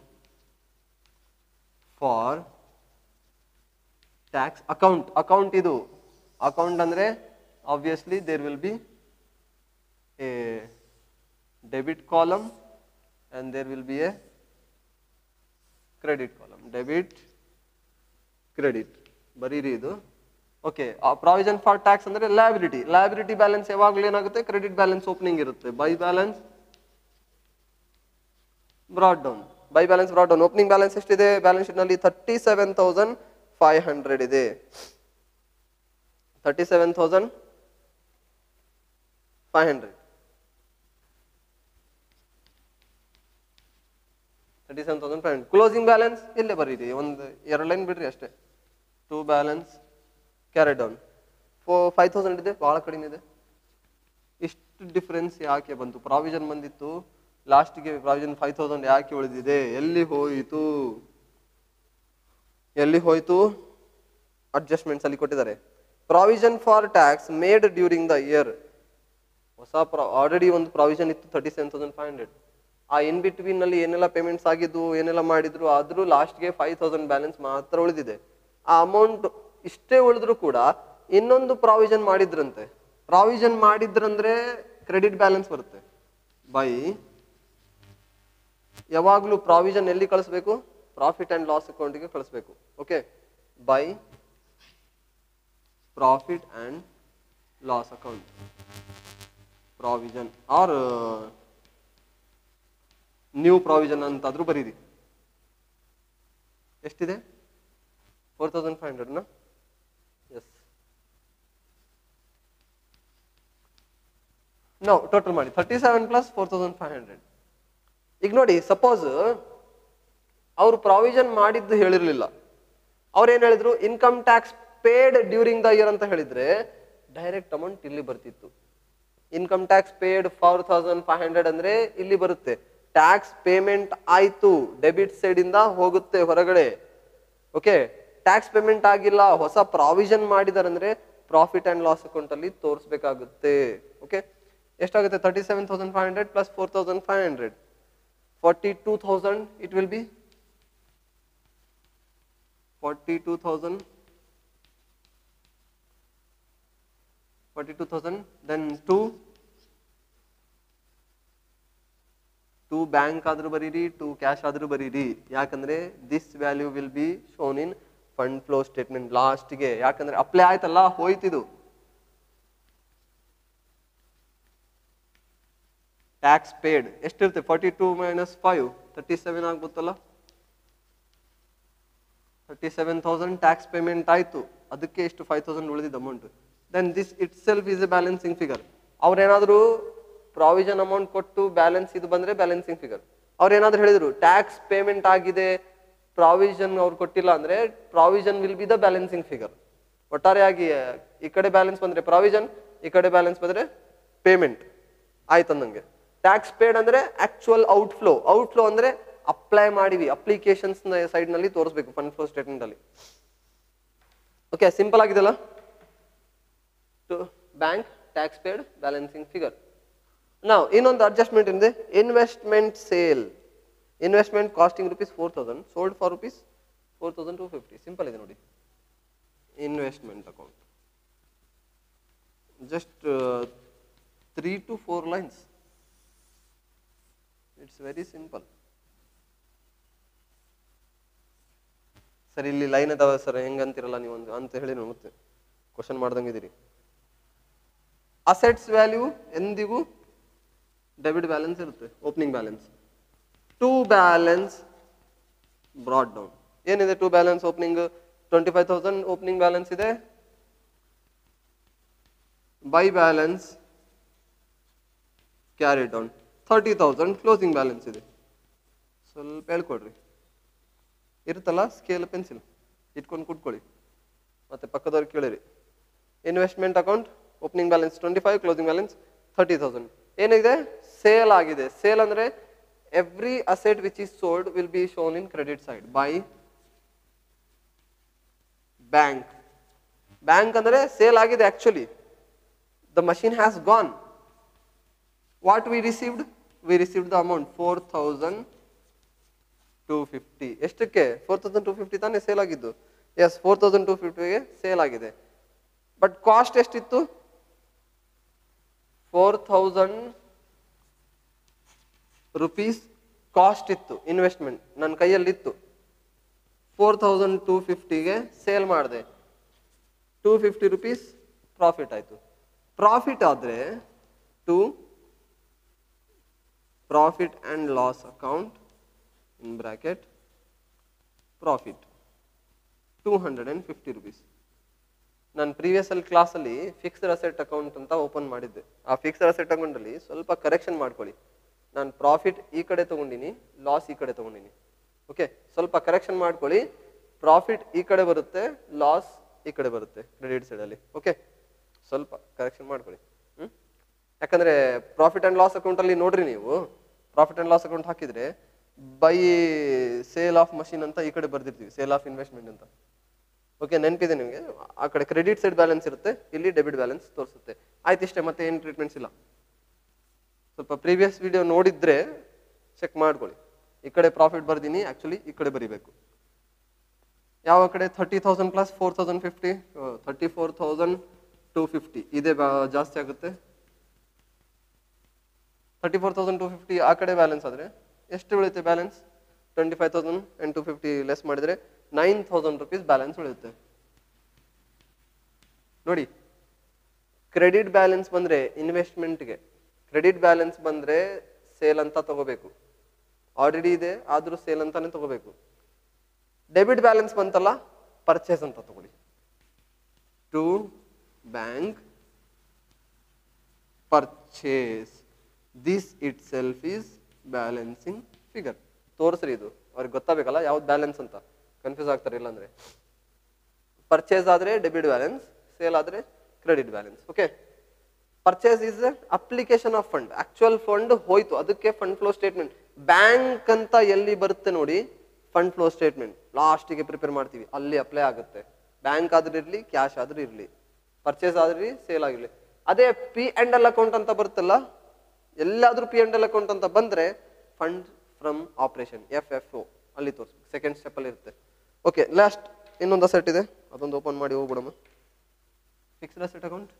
for tax account. Account ಇದು ಅಕೌಂಟ್ ಅಂದ್ರೆ obviously there will be a debit column and there will be a credit column. Debit, credit. ಬರೀರಿ ಇದು. ಓಕೆ, ಪ್ರಾವಿಷನ್ ಫಾರ್ ಟ್ಯಾಕ್ಸ್ ಅಂದ್ರೆ ಲಯಬಿಲಿಟಿ. ಲಯಬಿಲಿಟಿ ಬ್ಯಾಲೆನ್ಸ್ ಯಾವಾಗಲೂ ಏನಾಗುತ್ತೆ, ಕ್ರೆಡಿಟ್ ಬ್ಯಾಲೆನ್ಸ್ ಓಪನಿಂಗ್ ಇರುತ್ತೆ. By balance brought down, by balance brought down. Opening balance ಎಷ್ಟಿದೆ ಬ್ಯಾಲೆನ್ಸ್ ಶೀಟ್ ನಲ್ಲಿ? Thirty seven thousand five hundred ಇದೆ. Thirty seven thousand five hundred thirty seven thousand five hundred closing balance ಇಲ್ಲೇ ಬರೀರಿ, ಒಂದು ಎರಡು ಲೈನ್ ಬಿಡ್ರಿ ಅಷ್ಟೇ. To balance carry down four five thousand ಇದೆ, ಬಹಳ ಕಡಿಮೆ ಇದೆ. ಇಷ್ಟು ಡಿಫರೆನ್ಸ್ ಯಾಕೆ ಬಂತು? ಪ್ರಾವಿಷನ್ ಬಂದಿತ್ತು, ಲಾಸ್ಟ್ಗೆ ಪ್ರಾವಿಷನ್ ಫೈವ್ ತೌಸಂಡ್ ಯಾಕೆ ಉಳಿದಿದೆ? ಎಲ್ಲಿ ಹೋಯಿತು ಎಲ್ಲಿ ಹೋಯಿತು ಅಡ್ಜಸ್ಟ್ಮೆಂಟ್ಸ್ ಅಲ್ಲಿ ಕೊಟ್ಟಿದ್ದಾರೆ. Provision for tax made during the year, ಹೊಸ ಆಲ್ರೆಡಿ ಒಂದು ಪ್ರಾವಿಷನ್ ಇತ್ತು thirty seven thousand five hundred. ಆ ಇನ್ ಬಿಟ್ವೀನ್ ನಲ್ಲಿ ಏನೆಲ್ಲ ಪೇಮೆಂಟ್ಸ್ ಆಗಿದ್ದು, ಏನೆಲ್ಲ ಮಾಡಿದ್ರು, ಆದ್ರೂ ಲಾಸ್ಟ್ಗೆ ಫೈವ್ ತೌಸಂಡ್ ಬ್ಯಾಲೆನ್ಸ್ ಮಾತ್ರ ಉಳಿದಿದೆ. ಆ ಅಮೌಂಟ್ ಇಷ್ಟೇ ಉಳಿದ್ರು ಕೂಡ ಇನ್ನೊಂದು ಪ್ರಾವಿಷನ್ ಮಾಡಿದ್ರಂತೆ. ಪ್ರಾವಿಷನ್ ಮಾಡಿದ್ರಂದ್ರೆ ಕ್ರೆಡಿಟ್ ಬ್ಯಾಲೆನ್ಸ್ ಬರುತ್ತೆ. ಬೈ ಯಾವಾಗ್ಲೂ ಪ್ರಾವಿಷನ್ ಎಲ್ಲಿ ಕಳಿಸ್ಬೇಕು? ಪ್ರಾಫಿಟ್ ಅಂಡ್ ಲಾಸ್ ಅಕೌಂಟ್ಗೆ ಕಳಿಸ್ಬೇಕು. Okay, by profit and loss account provision or new provision ಅಂತಾದ್ರೂ ಬರೀರಿ. ಎಷ್ಟಿದೆ? ಫೋರ್ ತೌಸಂಡ್ ಫೈವ್ ಹಂಡ್ರೆಡ್ ನ? ಎಸ್. ನಾವು ಟೋಟಲ್ ಮಾಡಿ thirty seven plus four thousand five hundred. ಈಗ ನೋಡಿ, ಸಪೋಸ್ ಅವರು ಪ್ರಾವಿಷನ್ ಮಾಡಿದ್ದು ಹೇಳಿರ್ಲಿಲ್ಲ, ಅವ್ರು ಏನ್ ಹೇಳಿದ್ರು? Income tax paid during the year ಅಂತ ಹೇಳಿದ್ರೆ ಡೈರೆಕ್ಟ್ ಅಮೌಂಟ್ ಇಲ್ಲಿ ಬರ್ತಿತ್ತು. Income tax paid four thousand five hundred ಅಂದ್ರೆ ಇಲ್ಲಿ ಬರುತ್ತೆ. ಟ್ಯಾಕ್ಸ್ ಪೇಮೆಂಟ್ ಆಯ್ತು, ಡೆಬಿಟ್ ಸೈಡ್ ಇಂದ ಹೋಗುತ್ತೆ ಹೊರಗಡೆ. ಓಕೆ, ಟ್ಯಾಕ್ಸ್ ಪೇಮೆಂಟ್ ಆಗಿಲ್ಲ, ಹೊಸ ಪ್ರಾವಿಷನ್ ಮಾಡಿದಾರೆ ಅಂದ್ರೆ ಪ್ರಾಫಿಟ್ ಅಂಡ್ ಲಾಸ್ ಅಕೌಂಟ್ ಅಲ್ಲಿ ತೋರಿಸಬೇಕಾಗುತ್ತೆ. ಓಕೆ, ಎಷ್ಟಾಗುತ್ತೆ? Thirty seven thousand five hundred plus four thousand five hundred forty two thousand it will be forty two thousand forty two thousand then to to bank ಆದ್ರೂ ಬರೀರಿ, ಟು ಕ್ಯಾಶ್ ಆದ್ರೂ ಬರೀರಿ. ಯಾಕಂದ್ರೆ this value will be shown in fund flow statement ಲಾಸ್ಟ್ಗೆ. ಯಾಕಂದ್ರೆ ಅಪ್ಲೈ ಆಯ್ತಲ್ಲ, ಹೋಯ್ತಿದು. ಟ್ಯಾಕ್ಸ್ ಪೇಡ್ ಎಷ್ಟಿರುತ್ತೆ? Forty two minus five thirty seven ಆಗ್ಬೋತ್ತಲ್ಲ. Thirty seven thousand tax payment ಆಯ್ತು, ಅದಕ್ಕೆ ಎಷ್ಟು ಫೈವ್ ತೌಸಂಡ್ ಉಳಿದಿದ್ದ amount. Then this itself is a balancing figure. ಅವ್ರೇನಾದ್ರು ಪ್ರಾವಿಷನ್ ಅಮೌಂಟ್ ಕೊಟ್ಟು ಬ್ಯಾಲೆನ್ಸ್ ಇದು ಬಂದ್ರೆ ಬ್ಯಾಲೆನ್ಸಿಂಗ್ ಫಿಗರ್. ಅವ್ರು ಏನಾದ್ರು ಹೇಳಿದ್ರು ಟ್ಯಾಕ್ಸ್ ಪೇಮೆಂಟ್ ಆಗಿದೆ, ಪ್ರಾವಿಷನ್ ಅವ್ರು ಕೊಟ್ಟಿಲ್ಲ ಅಂದ್ರೆ provision will be the balancing figure. ಒಟ್ಟಾರೆಯಾಗಿ ಈ ಕಡೆ ಬ್ಯಾಲೆನ್ಸ್ ಬಂದ್ರೆ ಪ್ರಾವಿಷನ್, ಈ ಕಡೆ ಬ್ಯಾಲೆನ್ಸ್ ಬಂದ್ರೆ ಪೇಮೆಂಟ್ ಆಯ್ತಂದಂಗೆ. ಟ್ಯಾಕ್ಸ್ ಪೇಡ್ ಅಂದ್ರೆ actual outflow. Outflow ಅಂದ್ರೆ ಅಪ್ಲೈ ಮಾಡಿವಿ, ಅಪ್ಲಿಕೇಶನ್ಸ್ ಸೈಡ್ ನಲ್ಲಿ ತೋರಿಸಬೇಕು ಫಂಡ್ ಫ್ಲೋ ಸ್ಟೇಟ್ಮೆಂಟ್ ಅಲ್ಲಿ. ಓಕೆ, ಸಿಂಪಲ್ ಆಗಿದೆಲ್ಲ. To bank, tax paid, balancing figure. ನಾವು ಇನ್ನೊಂದು ಅಡ್ಜಸ್ಟ್ಮೆಂಟ್ ಇದೆ, investment sale. Investment costing rupees four thousand, sold for rupees four thousand two fifty. Simple ಇದೆ ನೋಡಿ. Investment account just three to four lines. It's very simple. Sir ಇಲ್ಲಿ ಲೈನ್ ಅದಾವ ಸರ್, ಹೆಂಗಂತಿರಲ್ಲ ನೀವು ಒಂದು ಅಂತ ಹೇಳಿ ಮತ್ತೆ ಕ್ವಶನ್ ಮಾಡ್ದಂಗಿದ್ದೀರಿ. ಅಸೆಟ್ಸ್ ವ್ಯಾಲ್ಯೂ ಎಂದಿಗೂ ಡೆಬಿಟ್ ಬ್ಯಾಲೆನ್ಸ್ ಇರುತ್ತೆ, opening balance. To balance brought down ಏನಿದೆ? To balance opening twenty five thousand opening balance ಇದೆ. By balance carry down thirty thousand closing balance ಇದೆ. ಸ್ವಲ್ಪ ಹೇಳ್ಕೊಡ್ರಿ, ಇರುತ್ತಲ್ಲ ಸ್ಕೇಲ್ ಪೆನ್ಸಿಲ್ ಇಟ್ಕೊಂಡು ಕುಟ್ಕೊಳ್ಳಿ, ಮತ್ತೆ ಪಕ್ಕದವ್ರಿಗೆ ಕೇಳಿರಿ. Investment account opening balance twenty five, closing balance thirty thousand. ಏನಿದೆ? ಸೇಲ್ ಆಗಿದೆ. ಸೇಲ್ ಅಂದ್ರೆ every asset which is sold will be shown in credit side. By bank. Bank ಅಂದ್ರೆ ಸೇಲ್ ಆಗಿದೆ actually, the machine has gone. What we received? We received the amount four thousand two fifty. ಎಷ್ಟಕ್ಕೆ? ಫೋರ್ ತೌಸಂಡ್ ಟೂ ಫಿಫ್ಟಿ ತಾನೇ ಸೇಲ್ ಆಗಿದ್ದು. ಎಸ್, ಫೋರ್ ತೌಸಂಡ್ ಟೂ ಫಿಫ್ಟಿಗೆ ಸೇಲ್ ಆಗಿದೆ. ಬಟ್ ಕಾಸ್ಟ್ ಎಷ್ಟಿತ್ತು? ಫೋರ್ ಥೌಸಂಡ್ ರುಪೀಸ್ ಕಾಸ್ಟ್ ಇತ್ತು, ಇನ್ವೆಸ್ಟ್ಮೆಂಟ್ ನನ್ನ ಕೈಯಲ್ಲಿತ್ತು. ಫೋರ್ ತೌಸಂಡ್ ಟೂ ಫಿಫ್ಟಿಗೆ ಸೇಲ್ ಮಾಡಿದೆ. ಟೂ ಫಿಫ್ಟಿ ರುಪೀಸ್ ಪ್ರಾಫಿಟ್ ಆಯಿತು. ಪ್ರಾಫಿಟ್ ಆದರೆ to profit and loss account in bracket profit two hundred and fifty rupees. ನಾನು ಪ್ರೀವಿಯಸ್ಸಲ್ಲಿ ಕ್ಲಾಸಲ್ಲಿ ಫಿಕ್ಸ್ಡ್ ಅಸೆಟ್ ಅಕೌಂಟ್ ಅಂತ ಓಪನ್ ಮಾಡಿದ್ದೆ. ಆ ಫಿಕ್ಸ್ಡ್ ಅಸೆಟ್ ಅಕೌಂಟಲ್ಲಿ ಸ್ವಲ್ಪ ಕರೆಕ್ಷನ್ ಮಾಡ್ಕೊಳ್ಳಿ. ನಾನು ಪ್ರಾಫಿಟ್ ಈ ಕಡೆ ತೊಗೊಂಡಿನಿ, ಲಾಸ್ ಈ ಕಡೆ ತೊಗೊಂಡಿನಿ. ಓಕೆ, ಸ್ವಲ್ಪ ಕರೆಕ್ಷನ್ ಮಾಡ್ಕೊಳ್ಳಿ. ಪ್ರಾಫಿಟ್ ಈ ಕಡೆ ಬರುತ್ತೆ, ಲಾಸ್ ಈ ಕಡೆ ಬರುತ್ತೆ ಕ್ರೆಡಿಟ್ ಸೈಡಲ್ಲಿ. ಓಕೆ, ಸ್ವಲ್ಪ ಕರೆಕ್ಷನ್ ಮಾಡ್ಕೊಳ್ಳಿ. ಹ್ಞೂ ಯಾಕಂದರೆ ಪ್ರಾಫಿಟ್ ಆ್ಯಂಡ್ ಲಾಸ್ ಅಕೌಂಟಲ್ಲಿ ನೋಡ್ರಿ, ನೀವು ಪ್ರಾಫಿಟ್ ಆ್ಯಂಡ್ ಲಾಸ್ ಅಕೌಂಟ್ ಹಾಕಿದರೆ ಬೈ ಸೇಲ್ ಆಫ್ ಮಷಿನ್ ಅಂತ ಈ ಕಡೆ ಬರ್ದಿರ್ತೀವಿ, ಸೇಲ್ ಆಫ್ ಇನ್ವೆಸ್ಟ್ಮೆಂಟ್ ಅಂತ. ಓಕೆ, ನೆನಪಿದೆ ನಿಮಗೆ? ಆ ಕಡೆ ಕ್ರೆಡಿಟ್ ಸೈಡ್ ಬ್ಯಾಲೆನ್ಸ್ ಇರುತ್ತೆ, ಇಲ್ಲಿ ಡೆಬಿಟ್ ಬ್ಯಾಲೆನ್ಸ್ ತೋರಿಸುತ್ತೆ. ಆಯ್ತು, ಇಷ್ಟೇ, ಮತ್ತೆ ಏನು ಟ್ರೀಟ್ಮೆಂಟ್ಸ್ ಇಲ್ಲ. ಸ್ವಲ್ಪ ಪ್ರೀವಿಯಸ್ ವಿಡಿಯೋ ನೋಡಿದ್ರೆ ಚೆಕ್ ಮಾಡ್ಕೊಳ್ಳಿ. ಈ ಕಡೆ ಪ್ರಾಫಿಟ್ ಬರ್ದೀನಿ, ಆ್ಯಕ್ಚುಲಿ ಈ ಕಡೆ ಬರಿಬೇಕು. ಯಾವ ಕಡೆ thirty thousand plus four thousand fifty thirty four thousand two fifty ಇದೇ ಜಾಸ್ತಿ ಆಗುತ್ತೆ. Thirty four thousand two fifty ಆ ಕಡೆ ಬ್ಯಾಲೆನ್ಸ್ ಆದರೆ ಎಷ್ಟು ಉಳಿಯುತ್ತೆ balance? Twenty five thousand and two fifty less ಮಾಡಿದರೆ ನೈನ್ ತೌಸಂಡ್ ರುಪೀಸ್ ಬ್ಯಾಲೆನ್ಸ್ ಉಳಿಯುತ್ತೆ. ನೋಡಿ, ಕ್ರೆಡಿಟ್ ಬ್ಯಾಲೆನ್ಸ್ ಬಂದರೆ ಇನ್ವೆಸ್ಟ್ಮೆಂಟ್ಗೆ, ಕ್ರೆಡಿಟ್ ಬ್ಯಾಲೆನ್ಸ್ ಬಂದರೆ ಸೇಲ್ ಅಂತ ತಗೋಬೇಕು. ಆಲ್ರೆಡಿ ಇದೆ ಆದರೂ ಸೇಲ್ ಅಂತಾನೆ ತಗೋಬೇಕು. ಡೆಬಿಟ್ ಬ್ಯಾಲೆನ್ಸ್ ಬಂತಲ್ಲ, ಪರ್ಚೇಸ್ ಅಂತ ತಗೊಳ್ಳಿ. To bank purchase, this itself is balancing figure. ತೋರಿಸ್ರಿ, ಇದು ಅವ್ರಿಗೆ ಗೊತ್ತಾಗಬೇಕಲ್ಲ ಯಾವ್ದು ಬ್ಯಾಲೆನ್ಸ್ ಅಂತ, ಕನ್ಫ್ಯೂಸ್ ಆಗ್ತಾರೆ. ಇಲ್ಲಾಂದ್ರೆ ಪರ್ಚೇಸ್ ಆದರೆ ಡೆಬಿಟ್ ಬ್ಯಾಲೆನ್ಸ್, ಸೇಲ್ ಆದರೆ credit balance. Okay, purchase is application of fund. Actual fund ಹೋಯ್ತು, ಅದಕ್ಕೆ ಫಂಡ್ ಫ್ಲೋ ಸ್ಟೇಟ್ಮೆಂಟ್. ಬ್ಯಾಂಕ್ ಅಂತ ಎಲ್ಲಿ ಬರುತ್ತೆ ನೋಡಿ, ಫಂಡ್ ಫ್ಲೋ ಸ್ಟೇಟ್ಮೆಂಟ್ ಲಾಸ್ಟಿಗೆ ಪ್ರಿಪೇರ್ ಮಾಡ್ತೀವಿ, ಅಲ್ಲಿ ಅಪ್ಲೈ ಆಗುತ್ತೆ. ಬ್ಯಾಂಕ್ ಆದ್ರೆ ಇರಲಿ, ಕ್ಯಾಶ್ ಆದ್ರೂ ಇರಲಿ, ಪರ್ಚೇಸ್ ಆದ್ರಿ, ಸೇಲ್ ಆಗಿರಲಿ. ಅದೇ ಪಿ ಅಂಡ್ ಎಲ್ ಅಕೌಂಟ್ ಅಂತ ಬರುತ್ತಲ್ಲ, ಎಲ್ಲಾದ್ರೂ ಪಿ ಅಂಡ್ ಎಲ್ ಅಕೌಂಟ್ ಅಂತ ಬಂದ್ರೆ fund from operation, F F O ಅಲ್ಲಿ ತೋರಿಸ್ಬೇಕು. ಸೆಕೆಂಡ್ ಸ್ಟೆಪ್ ಅಲ್ಲಿ ಇರುತ್ತೆ. ಓಕೆ, ಲಾಸ್ಟ್ ಇನ್ನೊಂದು ಅಸೆಟ್ ಇದೆ, ಅದೊಂದು ಓಪನ್ ಮಾಡಿ ಹೋಗ್ಬಿಡಮ್ಮ. Fixed asset account.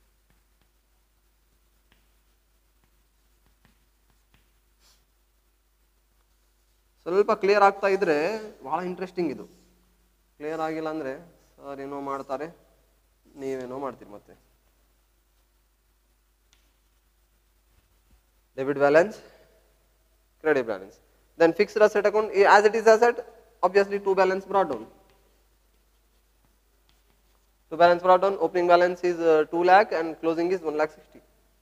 ಸ್ವಲ್ಪ ಕ್ಲಿಯರ್ ಆಗ್ತಾ ಇದ್ರೆ ಬಹಳ ಇಂಟ್ರೆಸ್ಟಿಂಗ್ ಇದು. ಕ್ಲಿಯರ್ ಆಗಿಲ್ಲ ಅಂದ್ರೆ ಸರ್ ಏನೋ ಮಾಡ್ತಾರೆ, ನೀವೇನೋ ಮಾಡ್ತೀರಿ. ಮತ್ತೆ debit balance, credit balance. Then fixed asset account, as it is asset, obviously two balance brought down. Two balance brought down. Opening balance is uh, two lakh and closing is one lakh sixty.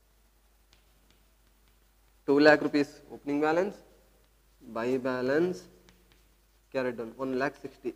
Two lakh rupees opening balance, buy balance carried down one lakh sixty.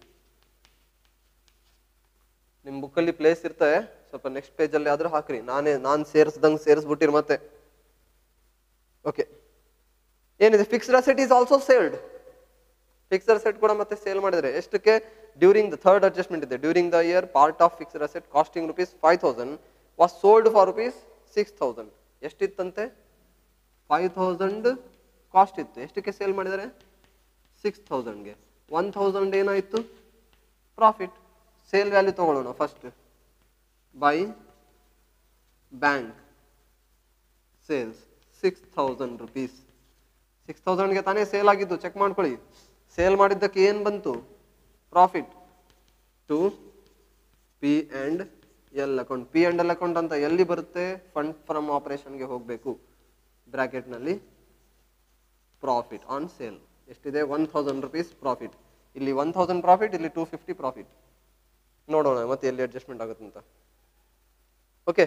ನಿಮ್ಮ ಬುಕ್ಕಲ್ಲಿ ಪ್ಲೇಸ್ ಇರ್ತದೆ, ಸ್ವಲ್ಪ ನೆಕ್ಸ್ಟ್ ಪೇಜಲ್ಲಿ ಆದರೂ ಹಾಕ್ರಿ. ನಾನೇ ನಾನು ಸೇರಿಸ್ದಂಗೆ ಸೇರಿಸ್ಬಿಟ್ಟಿರಿ ಮತ್ತೆ. ಓಕೆ, ಏನಿದೆ? Fixed asset is also sold. Fixed asset ಕೂಡ ಮತ್ತೆ ಸೇಲ್ ಮಾಡಿದ್ರೆ ಎಷ್ಟಕ್ಕೆ? ಡ್ಯೂರಿಂಗ್ ದ ಥರ್ಡ್ ಅಡ್ಜಸ್ಟ್ಮೆಂಟ್ ಇದೆ. During the year part of fixed asset costing rupees five thousand was sold for rupees six thousand. ಎಷ್ಟಿತ್ತಂತೆ? ಫೈವ್ ತೌಸಂಡ್ ಕಾಸ್ಟ್ ಇತ್ತು. ಎಷ್ಟಕ್ಕೆ ಸೇಲ್ ಮಾಡಿದರೆ? ಸಿಕ್ಸ್ ತೌಸಂಡ್ಗೆ. ಒನ್ ತೌಸಂಡ್ ಏನಾಯಿತು? ಪ್ರಾಫಿಟ್. ಸೇಲ್ ವ್ಯಾಲ್ಯೂ ತಗೊಳ್ಳೋಣ first. By bank sales six thousand rupees. Six ತೌಸಂಡ್ಗೆ ತಾನೇ ಸೇಲ್ ಆಗಿದ್ದು, ಚೆಕ್ ಮಾಡ್ಕೊಳ್ಳಿ. ಸೇಲ್ ಮಾಡಿದ್ದಕ್ಕೆ ಏನು ಬಂತು? Profit. To P and L account. P and L account ಅಂತ ಎಲ್ಲಿ ಬರುತ್ತೆ? ಫಂಡ್ ಫ್ರಮ್ ಆಪರೇಷನ್ಗೆ ಹೋಗಬೇಕು. ಬ್ರ್ಯಾಕೆಟ್ನಲ್ಲಿ ಪ್ರಾಫಿಟ್ ಆನ್ ಸೇಲ್ ಎಷ್ಟಿದೆ? One thousand rupees profit. ಇಲ್ಲಿ ಒನ್ ತೌಸಂಡ್ ಪ್ರಾಫಿಟ್, ಇಲ್ಲಿ ಟೂ ಫಿಫ್ಟಿ ಪ್ರಾಫಿಟ್. ನೋಡೋಣ ಮತ್ತೆ ಎಲ್ಲಿ ಅಡ್ಜಸ್ಟ್ಮೆಂಟ್ ಆಗುತ್ತಂತ. ಓಕೆ,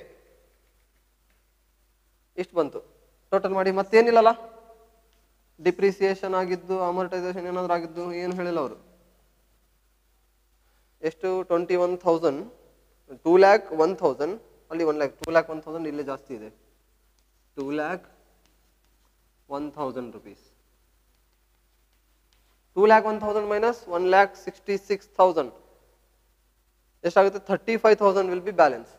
ಇಷ್ಟು ಬಂತು. ಟೋಟಲ್ ಮಾಡಿ ಮತ್ತೇನಿಲ್ಲಲ್ಲ. ಡಿಪ್ರಿಸಿಯೇಷನ್ ಆಗಿದ್ದು, ಅಮರ್ಟೈಸೇಷನ್ ಏನಾದ್ರು ಆಗಿದ್ದು ಏನು ಹೇಳಿಲ್ಲ ಅವರು. ಎಷ್ಟು? Twenty one thousand. Two lakh one thousand, ಅಲ್ಲಿ one lakh. Two lakh one thousand ಇಲ್ಲಿ ಜಾಸ್ತಿ ಇದೆ. Two lakh one thousand rupees. Two lakh one thousand minus one lakh sixty six thousand ಎಷ್ಟಾಗುತ್ತೆ? Thirty five thousand will be balance.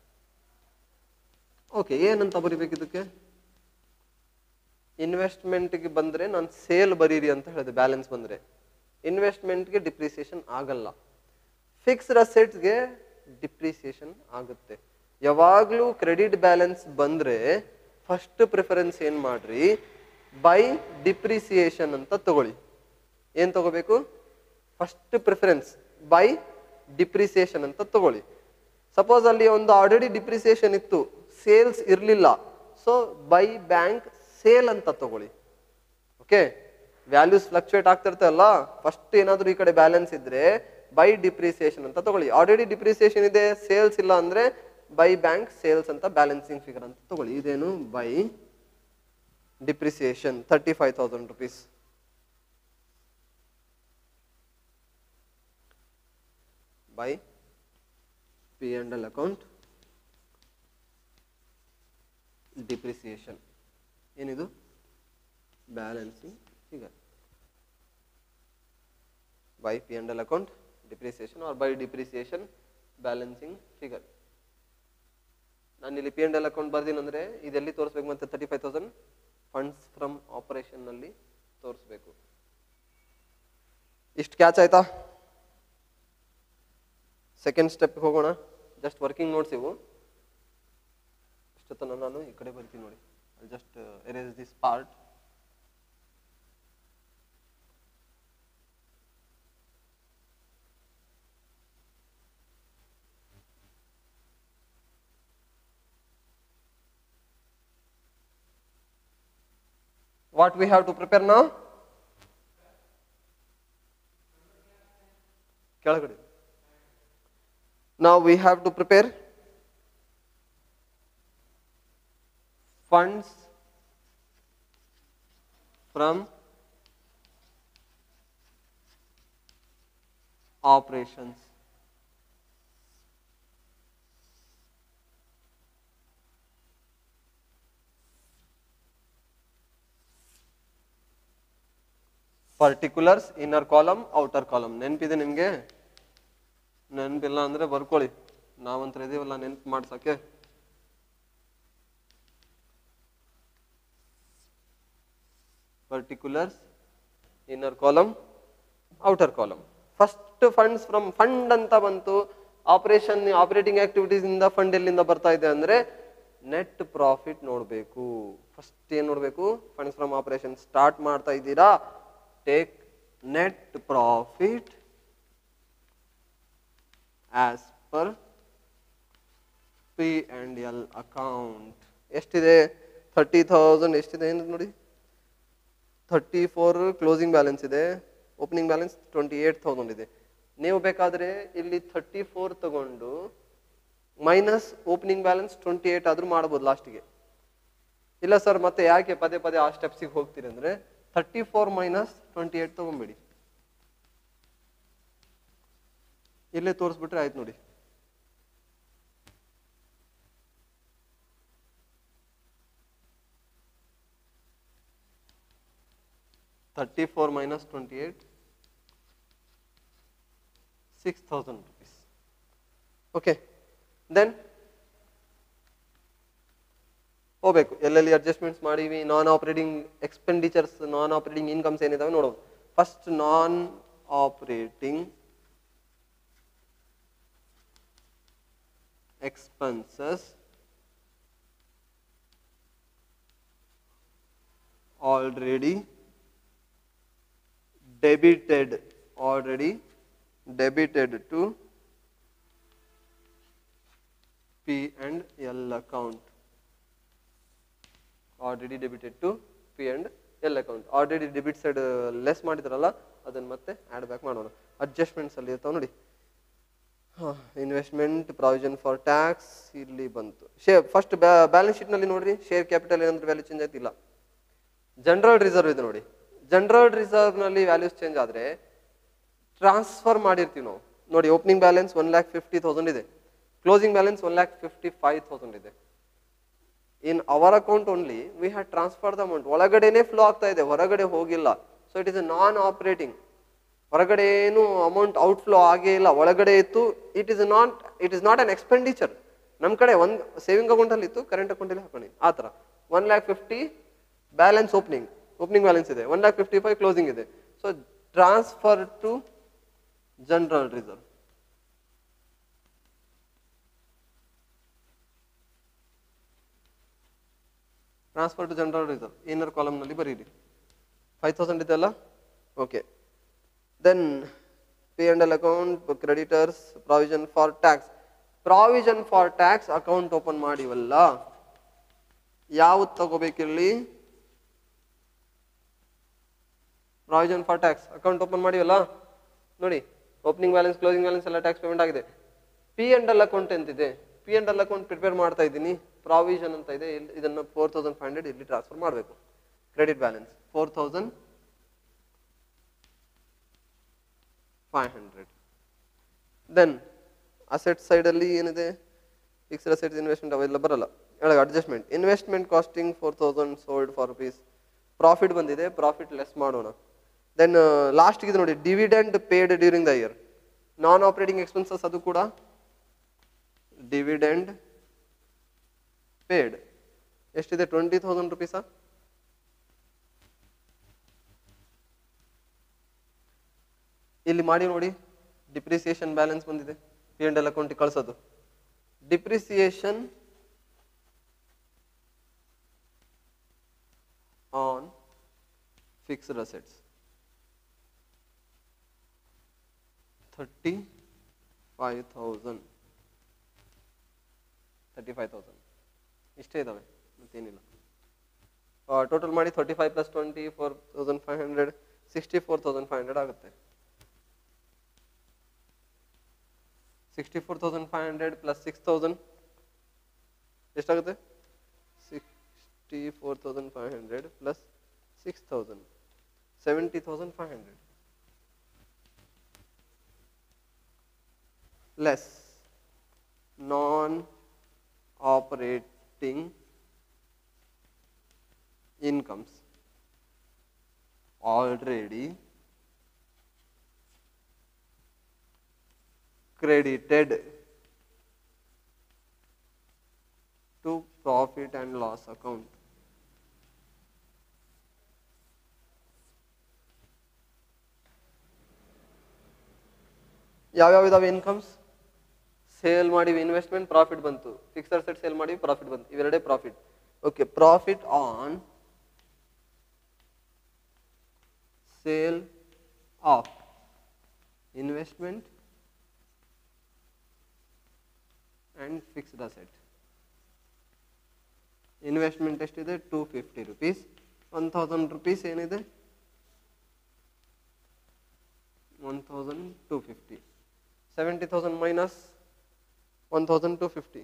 Okay, ಏನಂತ ಬರಿಬೇಕು ಇದಕ್ಕೆ? ಇನ್ವೆಸ್ಟ್ಮೆಂಟ್ಗೆ ಬಂದರೆ ನಾನು ಸೇಲ್ ಬರೀರಿ ಅಂತ ಹೇಳಿದೆ. ಬ್ಯಾಲೆನ್ಸ್ ಬಂದರೆ ಇನ್ವೆಸ್ಟ್ಮೆಂಟ್ಗೆ ಡಿಪ್ರಿಸಿಯೇಷನ್ ಆಗಲ್ಲ. ಫಿಕ್ಸ್ಡ್ ಅಸೆಟ್ಸ್ಗೆ ಡಿಪ್ರಿಸಿಯೇಷನ್ ಆಗುತ್ತೆ. ಯಾವಾಗಲೂ ಕ್ರೆಡಿಟ್ ಬ್ಯಾಲೆನ್ಸ್ ಬಂದರೆ ಫಸ್ಟ್ ಪ್ರಿಫರೆನ್ಸ್ ಏನು ಮಾಡ್ರಿ? ಬೈ ಡಿಪ್ರಿಸಿಯೇಷನ್ ಅಂತ ತಗೊಳ್ಳಿ. ಏನು ತಗೋಬೇಕು? ಫಸ್ಟ್ ಪ್ರಿಫರೆನ್ಸ್ ಬೈ ಡಿಪ್ರಿಸಿಯೇಷನ್ ಅಂತ ತಗೊಳ್ಳಿ. ಸಪೋಸ್ ಅಲ್ಲಿ ಒಂದು ಆಲ್ರೆಡಿ ಡಿಪ್ರಿಸಿಯೇಷನ್ ಇತ್ತು, ಸೇಲ್ಸ್ ಇರಲಿಲ್ಲ, ಸೊ ಬೈ ಬ್ಯಾಂಕ್ ಸೇಲ್ ಅಂತ ತಗೊಳ್ಳಿ. ಓಕೆ, ವ್ಯಾಲ್ಯೂಸ್ ಫ್ಲಕ್ಚುಯೇಟ್ ಆಗ್ತಿರ್ತಲ್ಲ, ಫಸ್ಟ್ ಏನಾದರೂ ಈ ಕಡೆ ಬ್ಯಾಲೆನ್ಸ್ ಇದ್ರೆ ಬೈ ಡಿಪ್ರಿಸಿಯೇಷನ್ ಅಂತ ತಗೊಳ್ಳಿ. ಆಲ್ರೆಡಿ ಡಿಪ್ರಿಸಿಯೇಷನ್ ಇದೆ, ಸೇಲ್ಸ್ ಇಲ್ಲ ಅಂದ್ರೆ ಬೈ ಬ್ಯಾಂಕ್ ಸೇಲ್ಸ್ ಅಂತ ಬ್ಯಾಲೆನ್ಸಿಂಗ್ ಫಿಗರ್ ಅಂತ ತಗೊಳ್ಳಿ. ಇದೇನು by depreciation thirty five thousand rupees. By P and L account depreciation. ಏನಿದು? Balancing figure. By P and L account depreciation or by depreciation balancing figure. ನಾನು ಇಲ್ಲಿ ಪಿ ಅಂಡ್ ಎಲ್ ಅಕೌಂಟ್ ಬರ್ದೀನಿ ಅಂದ್ರೆ ಇದೆಲ್ಲಿ ತೋರಿಸ್ಬೇಕು ಮತ್ತೆ thirty five thousand funds from operation ನಲ್ಲಿ ತೋರಿಸ್ಬೇಕು. ಇಷ್ಟು ಕ್ಯಾಚ್ ಆಯ್ತಾ? ಸೆಕೆಂಡ್ ಸ್ಟೆಪ್ ಹೋಗೋಣ. ಜಸ್ಟ್ ವರ್ಕಿಂಗ್ ನೋಟ್ಸ್ ಇವು. ಇಷ್ಟೊತ್ತನ ನಾನು ಈ ಕಡೆ ಬರ್ತೀನಿ ನೋಡಿ. Just erase this part. What we have to prepare now? ಕೆಳಗಡೆ. Now we have to prepare funds from operations. Particulars, inner column, outer column. ನೆನಪಿದೆ ನಿಮಗೆ? ನೆನಪಿಲ್ಲ ಅಂದ್ರೆ ಬರ್ಕೊಳ್ಳಿ, ನಾವಂತರ ಇದೀವಲ್ಲ ನೆನಪು ಮಾಡ್ಸಕ್ಕೆ. Particulars, inner column, outer column. First funds from fund ಅಂತ ಬಂತು. ಆಪರೇಷನ್ ಆಪರೇಟಿಂಗ್ ಆಕ್ಟಿವಿಟೀಸ್ ಇಂದ ಫಂಡ್ ಎಲ್ಲಿಂದ ಬರ್ತಾ ಇದೆ ಅಂದ್ರೆ ನೆಟ್ ಪ್ರಾಫಿಟ್ ನೋಡ್ಬೇಕು. ಫಸ್ಟ್ ಏನ್ ನೋಡ್ಬೇಕು? ಫಂಡ್ಸ್ ಫ್ರಮ್ ಆಪರೇಷನ್ ಸ್ಟಾರ್ಟ್ ಮಾಡ್ತಾ ಇದ್ದೀರಾ, take net profit as per P and L account. ಎಷ್ಟಿದೆ? Thirty thousand. ಎಷ್ಟಿದೆ ಏನು ನೋಡಿ? ಥರ್ಟಿ ಫೋರ್ ಕ್ಲೋಸಿಂಗ್ ಬ್ಯಾಲೆನ್ಸ್ ಇದೆ, opening balance twenty eight thousand ಇದೆ. ನೀವು ಬೇಕಾದ್ರೆ ಇಲ್ಲಿ ಥರ್ಟಿ ಫೋರ್ ತಗೊಂಡು minus opening balance twenty eight ಆದ್ರೂ ಮಾಡಬಹುದು ಲಾಸ್ಟಿಗೆ. ಇಲ್ಲ ಸರ್ ಮತ್ತೆ ಯಾಕೆ ಪದೇ ಪದೇ ಆ ಸ್ಟೆಪ್ಸಿಗೆ ಹೋಗ್ತೀರಿ ಅಂದ್ರೆ thirty four minus twenty eight ತಗೊಂಡ್ಬಿಡಿ, ಇಲ್ಲೇ ತೋರಿಸ್ಬಿಟ್ರೆ ಆಯ್ತು ನೋಡಿ. Thirty four minus twenty eight, six thousand rupees. Okay, then ಹೋಗ್ಬೇಕು. ಎಲ್ಲೆಲ್ಲಿ ಅಡ್ಜಸ್ಟ್ಮೆಂಟ್ಸ್ ಮಾಡಿವಿ, non operating expenditures, non operating incomes ಏನಿದಾವೆ ನೋಡೋದು. First non operating expenses already debited, already debited to P and L account. Already debited to P and L account. Already debit side less ಮಾಡಿದ್ರಲ್ಲ ಅದನ್ನ ಮತ್ತೆ ಆಡ್ ಬ್ಯಾಕ್ ಮಾಡೋಣ. ಅಡ್ಜಸ್ಟ್ಮೆಂಟ್ಸ್ ಅಲ್ಲಿ ಇರ್ತಾವ ನೋಡಿ. ಇನ್ವೆಸ್ಟ್ಮೆಂಟ್, ಪ್ರಾವಿಷನ್ ಫಾರ್ ಟ್ಯಾಕ್ಸ್ ಇಲ್ಲಿ ಬಂತು. ಶೇರ್ ಫಸ್ಟ್ ಬ್ಯಾಲೆನ್ಸ್ ಶೀಟ್ ನಲ್ಲಿ ನೋಡ್ರಿ, ಶೇರ್ ಕ್ಯಾಪಿಟಲ್ ಏನಂದ್ರೆ ವ್ಯಾಲ್ಯೂ ಚೇಂಜ್ ಆಯ್ತಿಲ್ಲ. ಜನರಲ್ ರಿಸರ್ವ್ ಇದೆ ನೋಡಿ. ಜನರಲ್ ರಿಸರ್ವ್ ನಲ್ಲಿ ವ್ಯಾಲ್ಯೂಸ್ ಚೇಂಜ್ ಆದ್ರೆ ಟ್ರಾನ್ಸ್ಫರ್ ಮಾಡಿರ್ತೀವಿ ನಾವು ನೋಡಿ. Opening balance one lakh fifty thousand ಇದೆ, closing balance one lakh fifty five thousand ಇದೆ. In our account only we had transfer the amount. ಒಳಗಡೆನೆ ಫ್ಲೋ ಆಗ್ತಾ ಇದೆ, ಹೊರಗಡೆ ಹೋಗಿಲ್ಲ. So it is a non operating. ಹೊರಗಡೆ ಏನು ಅಮೌಂಟ್ ಔಟ್ ಫ್ಲೋ ಆಗೇ ಇಲ್ಲ, ಒಳಗಡೆ ಇತ್ತು. It is not it is not an expenditure. ನಮ್ಮ ಕಡೆ ಒಂದು ಸೇವಿಂಗ್ ಅಕೌಂಟ್ ಅಲ್ಲಿ ಇತ್ತು, ಕರೆಂಟ್ ಅಕೌಂಟ್ ಅಲ್ಲಿ ಹಾಕೊಂಡು ಆ ತರ. One lakh fifty balance opening, opening balance ಇದೆ. One lakh fifty five closing ಇದೆ. So transfer to general reserve. Transfer to general reserve inner column ನಲ್ಲಿ ಬರೀರಿ. ಫೈವ್ ತೌಸಂಡ್ ಇದೆ ಅಲ್ಲ, okay. Then P and L account, creditors, provision for tax. Provision for tax account open ಮಾಡಿವಲ್ಲ, ಯಾವ್ದು ತಗೋಬೇಕಿರ್ಲಿ? Provision for tax account open ಮಾಡಿವಲ್ಲ ನೋಡಿ, ಓಪನಿಂಗ್ ಬ್ಯಾಲೆನ್ಸ್, ಕ್ಲೋಸಿಂಗ್ ಬ್ಯಾಲೆನ್ಸ್ ಎಲ್ಲ ಟ್ಯಾಕ್ಸ್ ಪೇಮೆಂಟ್ ಆಗಿದೆ. ಪಿ ಅಂಡ್ ಎಲ್ ಅಕೌಂಟ್ ಎಂತಿದೆ? P and L account prepare ಮಾಡ್ತಾ ಇದ್ದೀನಿ, ಪ್ರಾವಿಷನ್ ಅಂತ ಇದೆ, ಇದನ್ನು ಫೋರ್ ತೌಸಂಡ್ ಫೈವ್ ಹಂಡ್ರೆಡ್ ಇಲ್ಲಿ ಟ್ರಾನ್ಸ್ಫರ್ ಮಾಡಬೇಕು. Credit balance four thousand five hundred. Then asset ಸೈಡಲ್ಲಿ ಏನಿದೆ? ಫಿಕ್ಸ್ಡ್ ಅಸೆಟ್ಸ್, ಇನ್ವೆಸ್ಟ್ಮೆಂಟ್ ಅವೆಲ್ಲ ಬರಲ್ಲ. ಹೇಳೋದು adjustment, investment costing four thousand sold for rupees. Profit ಬಂದಿದೆ, ಪ್ರಾಫಿಟ್ ಲೆಸ್ ಮಾಡೋಣ. ದೆನ್ ಲಾಸ್ಟ್ ಇದೆ ನೋಡಿ, dividend paid during the year, non operating expenses, ಅದು ಕೂಡ ಡಿವಿಡೆಂಡ್ ಪೇಡ್ ಎಷ್ಟಿದೆ? Twenty thousand ರುಪೀಸಾ? ಇಲ್ಲಿ ಮಾಡಿ ನೋಡಿ, ಡಿಪ್ರಿಸಿಯೇಷನ್ ಬ್ಯಾಲೆನ್ಸ್ ಬಂದಿದೆ, ಪಿ ಅಂಡ್ ಎಲ್ ಅಕೌಂಟಿಗೆ ಕಳಿಸೋದು. Depreciation on fixed assets thirty five thousand thirty five thousand ಇಷ್ಟೇ ಇದಾವೆ, ಮತ್ತೇನಿಲ್ಲ. ಟೋಟಲ್ ಮಾಡಿ thirty five plus twenty four thousand five hundred sixty four thousand five hundred ಆಗುತ್ತೆ. Sixty four thousand five hundred plus six thousand ಎಷ್ಟಾಗುತ್ತೆ? Sixty four thousand five hundred plus six thousand seventy thousand five hundred less non operating incomes already credited to profit and loss account. ಯಾವ್ಯಾವ ಇದಾವೆ ಇನ್ಕಮ್ಸ್? ಸೇಲ್ ಮಾಡಿವಿ, ಇನ್ವೆಸ್ಟ್ಮೆಂಟ್, ಪ್ರಾಫಿಟ್ ಬಂತು. ಫಿಕ್ಸ್ಡ್ ಅಸೆಟ್ ಸೇಲ್ ಮಾಡಿವಿ, ಪ್ರಾಫಿಟ್ ಬಂತು, ಇವೆರಡೇ profit. Okay, profit on sale of investment and fixed asset. Investment ಎಷ್ಟಿದೆ? Two fifty rupees. One thousand rupees ಏನಿದೆ? One thousand two fifty. Seventy thousand minus one thousand two fifty,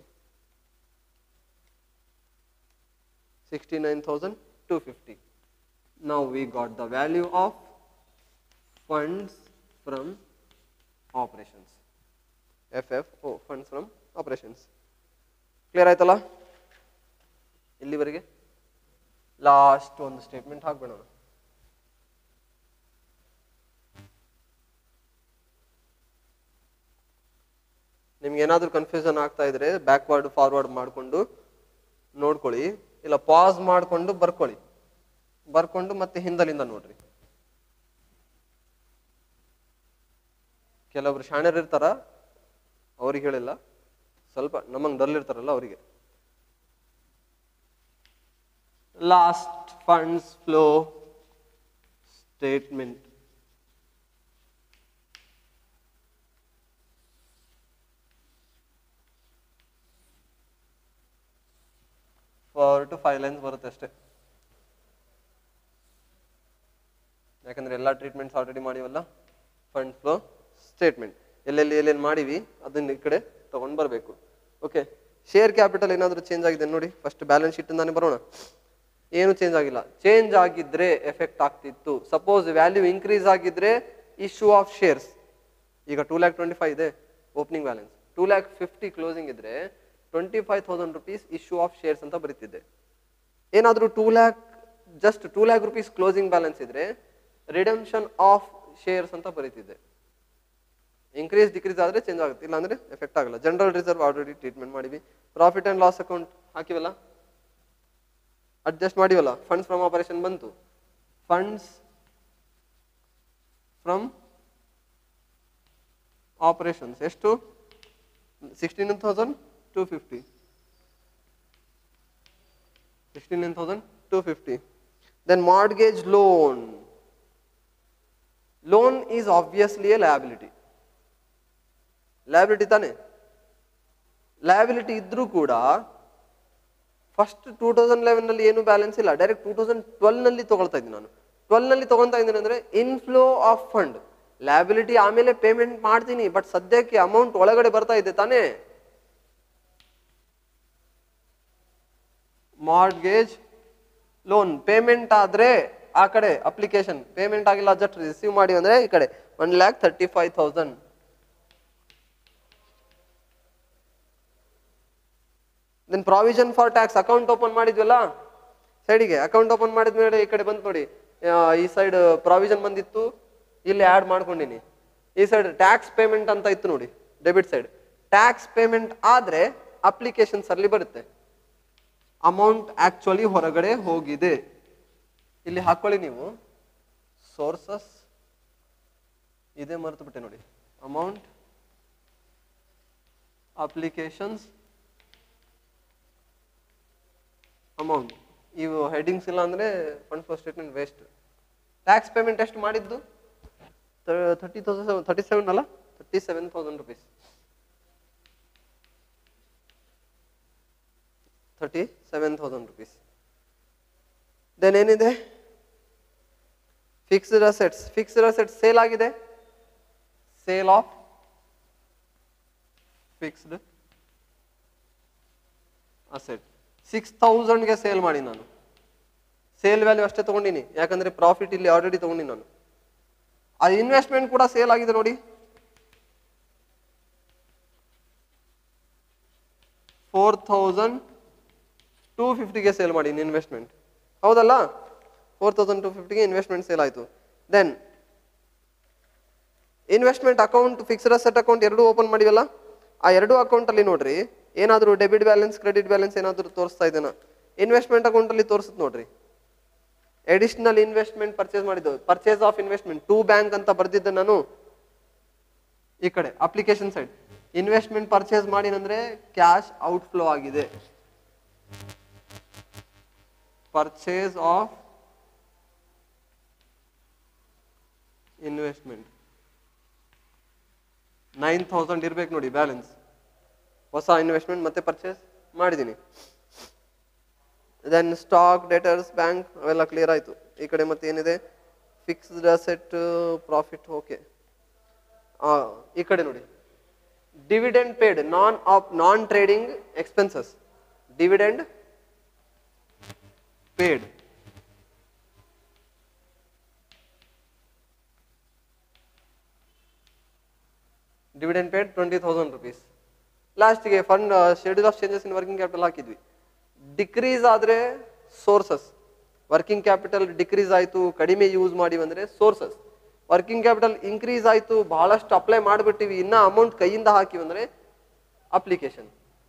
sixty nine thousand two fifty. Now we got the value of funds from operations. F F O, funds from operations. Clear ಆಯ್ತಲ್ಲ ಇಲ್ಲಿವರೆಗೆ? ಲಾಸ್ಟ್ ಒಂದು ಸ್ಟೇಟ್ಮೆಂಟ್ ಹಾಕ್ಬಿಡೋಣ. ನಿಮ್ಗೆ ಏನಾದರೂ ಕನ್ಫ್ಯೂಷನ್ ಆಗ್ತಾ ಇದ್ರೆ ಬ್ಯಾಕ್ವರ್ಡ್ ಫಾರ್ವರ್ಡ್ ಮಾಡಿಕೊಂಡು ನೋಡ್ಕೊಳ್ಳಿ, ಇಲ್ಲ ಪಾಸ್ ಮಾಡಿಕೊಂಡು ಬರ್ಕೊಳ್ಳಿ, ಬರ್ಕೊಂಡು ಮತ್ತೆ ಹಿಂದಲಿಂದ ನೋಡ್ರಿ. ಕೆಲವರು ಶಾಣ್ಯರು ಇರ್ತಾರ, ಅವ್ರಿಗೆ ಹೇಳಿಲ್ಲ, ಸ್ವಲ್ಪ ನಮಂಗ್ ಡಲ್ ಇರ್ತಾರಲ್ಲ ಅವರಿಗೆ. Last funds flow statement. Four to five lines ಬರುತ್ತೆ ಅಷ್ಟೇ, ಯಾಕಂದ್ರೆ ಎಲ್ಲ ಟ್ರೀಟ್ಮೆಂಟ್ಸ್ ಆಲ್ರೆಡಿ ಮಾಡಿವಲ್ಲ. ಫಂಡ್ ಫ್ಲೋ ಸ್ಟೇಟ್ಮೆಂಟ್ ಎಲ್ಲೆಲ್ಲಿ ಎಲ್ಲೆಲ್ಲಿ ಮಾಡಿವಿ ಅದನ್ನ ಈ ಕಡೆ ತಗೊಂಡು ಬರಬೇಕು. ಓಕೆ, ಶೇರ್ ಕ್ಯಾಪಿಟಲ್ ಏನಾದರೂ ಚೇಂಜ್ ಆಗಿದೆ ನೋಡಿ. ಫಸ್ಟ್ ಬ್ಯಾಲೆನ್ಸ್ ಶೀಟ್ ಇಂದಾನೆ ಬರೋಣ. ಏನು ಚೇಂಜ್ ಆಗಿಲ್ಲ. ಚೇಂಜ್ ಆಗಿದ್ರೆ ಎಫೆಕ್ಟ್ ಆಗ್ತಿತ್ತು. ಸಪೋಸ್ ವ್ಯಾಲ್ಯೂ ಇನ್ಕ್ರೀಸ್ ಆಗಿದ್ರೆ ಇಶ್ಯೂ ಆಫ್ ಶೇರ್ಸ್. ಈಗ ಟೂ ಲ್ಯಾಕ್ ಟ್ವೆಂಟಿ ಫೈವ್ ಇದೆ opening balance, two lakh fifty closing ಇದ್ರೆ twenty five thousand rupees issue of shares ಅಂತ ಬರೀತಿದ್ದೆ. ಏನಾದರೂ two lakh just two lakh rupees closing balance ಇದ್ರೆ ರಿಡಮ್ಷನ್ ಆಫ್ ಶೇರ್ಸ್ ಅಂತ ಬರೀತಿದ್ದೆ. ಇನ್ಕ್ರೀಸ್ ಡಿಕ್ರೀಸ್ ಆದ್ರೆ ಚೇಂಜ್ ಆಗುತ್ತೆ, ಇಲ್ಲ ಅಂದ್ರೆ ಎಫೆಕ್ಟ್ ಆಗಲ್ಲ. ಜನರಲ್ ರಿಸರ್ವ್ ಆಲ್ರೆಡಿ ಟ್ರೀಟ್ಮೆಂಟ್ ಮಾಡಿವಿ. ಪ್ರಾಫಿಟ್ ಅಂಡ್ ಲಾಸ್ ಅಕೌಂಟ್ ಹಾಕಿವಲ್ಲ, ಅಡ್ಜಸ್ಟ್ ಮಾಡಿವಲ್ಲ. ಫಂಡ್ಸ್ ಫ್ರಮ್ ಆಪರೇಷನ್ ಬಂತು. ಫಂಡ್ಸ್ ಫ್ರಮ್ ಆಪರೇಷನ್ಸ್ ಎಷ್ಟು? Sixty nine thousand two fifty sixty nine thousand two fifty. Then mortgage loan. Loan is obviously a liability. Liability ತಾನೆ? ಲಯಬಿಲಿಟಿ ಇದ್ರೂ ಕೂಡ ಫಸ್ಟ್ ಟೂ ತೌಸಂಡ್ ಲೆವೆನ್ ನಲ್ಲಿ ಏನು ಬ್ಯಾಲೆನ್ಸ್ ಇಲ್ಲ, ಡೈರೆಕ್ಟ್ ಟೂ ತೌಸಂಡ್ ಟ್ವೆಲ್ ನಲ್ಲಿ ತಗೊಳ್ತಾ ಇದ್ದೀನಿ ನಾನು. ಟ್ವೆಲ್ ನಲ್ಲಿ ತಗೊಳ್ತಾ ಇದ್ದೀನಿ ಅಂದ್ರೆ ಇನ್ಫ್ಲೋ ಆಫ್ ಫಂಡ್, ಲಯಬಿಲಿಟಿ ಆಮೇಲೆ ಪೇಮೆಂಟ್ ಮಾಡ್ತೀನಿ, ಬಟ್ ಸದ್ಯಕ್ಕೆ ಅಮೌಂಟ್ ಒಳಗಡೆ ಬರ್ತಾ ಇದೆ ತಾನೇ. ಮಾರ್ಟ್ಗೇಜ್ ಲೋನ್ ಪೇಮೆಂಟ್ ಆದ್ರೆ ಆ ಕಡೆ ಅಪ್ಲಿಕೇಶನ್, ಪೇಮೆಂಟ್ ಆಗಿಲ್ಲ ಜಸ್ಟ್ ರಿಸೀವ್ ಮಾಡಿ ಅಂದ್ರೆ ಈ ಕಡೆ one lakh thirty five thousand. Then provision for tax, account open ಮಾಡಿದ್ವಲ್ಲ ಸೈಡಿಗೆ, ಅಕೌಂಟ್ ಓಪನ್ ಮಾಡಿದ್ಮೇಲೆ ಈ ಕಡೆ ಬಂತು ನೋಡಿ, ಈ ಸೈಡ್ ಪ್ರಾವಿಷನ್ ಬಂದಿತ್ತು, ಇಲ್ಲಿ ಆಡ್ ಮಾಡ್ಕೊಂಡಿನಿ. ಈ ಸೈಡ್ ಟ್ಯಾಕ್ಸ್ ಪೇಮೆಂಟ್ ಅಂತ ಇತ್ತು ನೋಡಿ, ಡೆಬಿಟ್ ಸೈಡ್. ಟ್ಯಾಕ್ಸ್ ಪೇಮೆಂಟ್ ಆದ್ರೆ ಅಪ್ಲಿಕೇಶನ್ಸ್ ಅಲ್ಲಿ ಬರುತ್ತೆ ಅಮೌಂಟ್ ಆಕ್ಚುಲಿ ಹೊರಗಡೆ ಹೋಗಿದೆ. ಇಲ್ಲಿ ಹಾಕೊಳ್ಳಿ ನೀವು ಸೋರ್ಸಸ್, ಇದೇ ಮರೆತು ಬಿಟ್ಟೆ ನೋಡಿ, ಅಮೌಂಟ್ ಅಪ್ಲಿಕೇಶನ್ಸ್ ಅಮೌಂಟ್, ಇವು ಹೆಡಿಂಗ್ಸ್ ಇಲ್ಲ ಅಂದ್ರೆ fund flow statement waste. Tax payment ಎಷ್ಟು ಮಾಡಿದ್ದು ಥರ್ಟಿ ತೌಸಂಡ್ ಥರ್ಟಿ ಸೆವೆನ್ ಅಲ್ಲ thirty seven thousand rupees thirty seven thousand rupees. Then ಏನಿದೆ fixed assets, fixed assets sale ಆಗಿದೆ, sale of fixed asset six ತೌಸಂಡ್ಗೆ ಸೇಲ್ ಮಾಡಿ ನಾನು. ಸೇಲ್ ವ್ಯಾಲ್ಯೂ ಅಷ್ಟೇ ತಗೊಂಡಿನಿ, ಯಾಕಂದ್ರೆ ಪ್ರಾಫಿಟ್ ಇಲ್ಲಿ ಆಲ್ರೆಡಿ ತಗೊಂಡಿನಿ ನಾನು. ಆ ಇನ್ವೆಸ್ಟ್ಮೆಂಟ್ ಕೂಡ ಸೇಲ್ ಆಗಿದೆ ನೋಡಿ, ಫೋರ್ ತೌಸಂಡ್ ಟೂ ಫಿಫ್ಟಿಗೆ ಸೇಲ್ ಮಾಡಿ ಇನ್ವೆಸ್ಟ್ಮೆಂಟ್, ಹೌದಲ್ಲ? ಫೋರ್ ತೌಸಂಡ್ ಟೂ ಫಿಫ್ಟಿಗೆ ಇನ್ವೆಸ್ಟ್ಮೆಂಟ್ ಸೇಲ್ ಆಯಿತು. Then investment account, fixed asset account ಎರಡು ಓಪನ್ ಮಾಡಿವಲ್ಲ, ಆ ಎರಡು ಅಕೌಂಟ್ ಅಲ್ಲಿ ನೋಡ್ರಿ ಏನಾದರೂ ಡೆಬಿಟ್ ಬ್ಯಾಲೆನ್ಸ್ ಕ್ರೆಡಿಟ್ ಬ್ಯಾಲೆನ್ಸ್ ಏನಾದರೂ ತೋರಿಸ್ತಾ ಇದ್ದೇನಾ? ಇನ್ವೆಸ್ಟ್ಮೆಂಟ್ ಅಕೌಂಟ್ ಅಲ್ಲಿ ತೋರಿಸುತ್ತೆ ನೋಡ್ರಿ, ಎಡಿಷನಲ್ ಇನ್ವೆಸ್ಟ್ಮೆಂಟ್ ಪರ್ಚೇಸ್ ಮಾಡಿದ್ದು, purchase of investment to bank ಅಂತ ಬರ್ದಿದ್ದೆ ನಾನು. ಈ ಕಡೆ ಅಪ್ಲಿಕೇಶನ್ ಸೈಡ್ ಇನ್ವೆಸ್ಟ್ಮೆಂಟ್ ಪರ್ಚೇಸ್ ಮಾಡಿನಂದ್ರೆ ಕ್ಯಾಶ್ ಔಟ್ ಫ್ಲೋ ಆಗಿದೆ. Purchase of investment nine thousand ಇರ್ಬೇಕು ನೋಡಿ ಬ್ಯಾಲೆನ್ಸ್, ಹೊಸ ಇನ್ವೆಸ್ಟ್ಮೆಂಟ್ ಮತ್ತೆ ಪರ್ಚೇಸ್ ಮಾಡಿದ್ದೀನಿ. ದೆನ್ ಸ್ಟಾಕ್, ಡೆಟರ್ಸ್, ಬ್ಯಾಂಕ್ ಅವೆಲ್ಲ ಕ್ಲಿಯರ್ ಆಯಿತು. ಈ ಕಡೆ ಮತ್ತೆ ಏನಿದೆ ಫಿಕ್ಸ್ಡ್ ಅಸೆಟ್, ಪ್ರಾಫಿಟ್, ಓಕೆ. ಈ ಕಡೆ ನೋಡಿ dividend paid, non of non trading expenses, dividend paid, dividend paid twenty thousand rupees. ಲಾಸ್ಟ್ಗೆ fund schedule of changes in working capital ಹಾಕಿದ್ವಿ. ಡಿಕ್ರೀಸ್ ಆದ್ರೆ ಸೋರ್ಸಸ್, ವರ್ಕಿಂಗ್ ಕ್ಯಾಪಿಟಲ್ ಡಿಕ್ರೀಸ್ ಆಯಿತು, ಕಡಿಮೆ ಯೂಸ್ ಮಾಡಿ ಬಂದರೆ ಸೋರ್ಸಸ್. ವರ್ಕಿಂಗ್ ಕ್ಯಾಪಿಟಲ್ ಇನ್ಕ್ರೀಸ್ ಆಯಿತು, ಬಹಳಷ್ಟು ಅಪ್ಲೈ ಮಾಡಿಬಿಟ್ಟಿವಿ, ಇನ್ನ ಅಮೌಂಟ್ ಕೈಯಿಂದ ಹಾಕಿ ಬಂದರೆ application.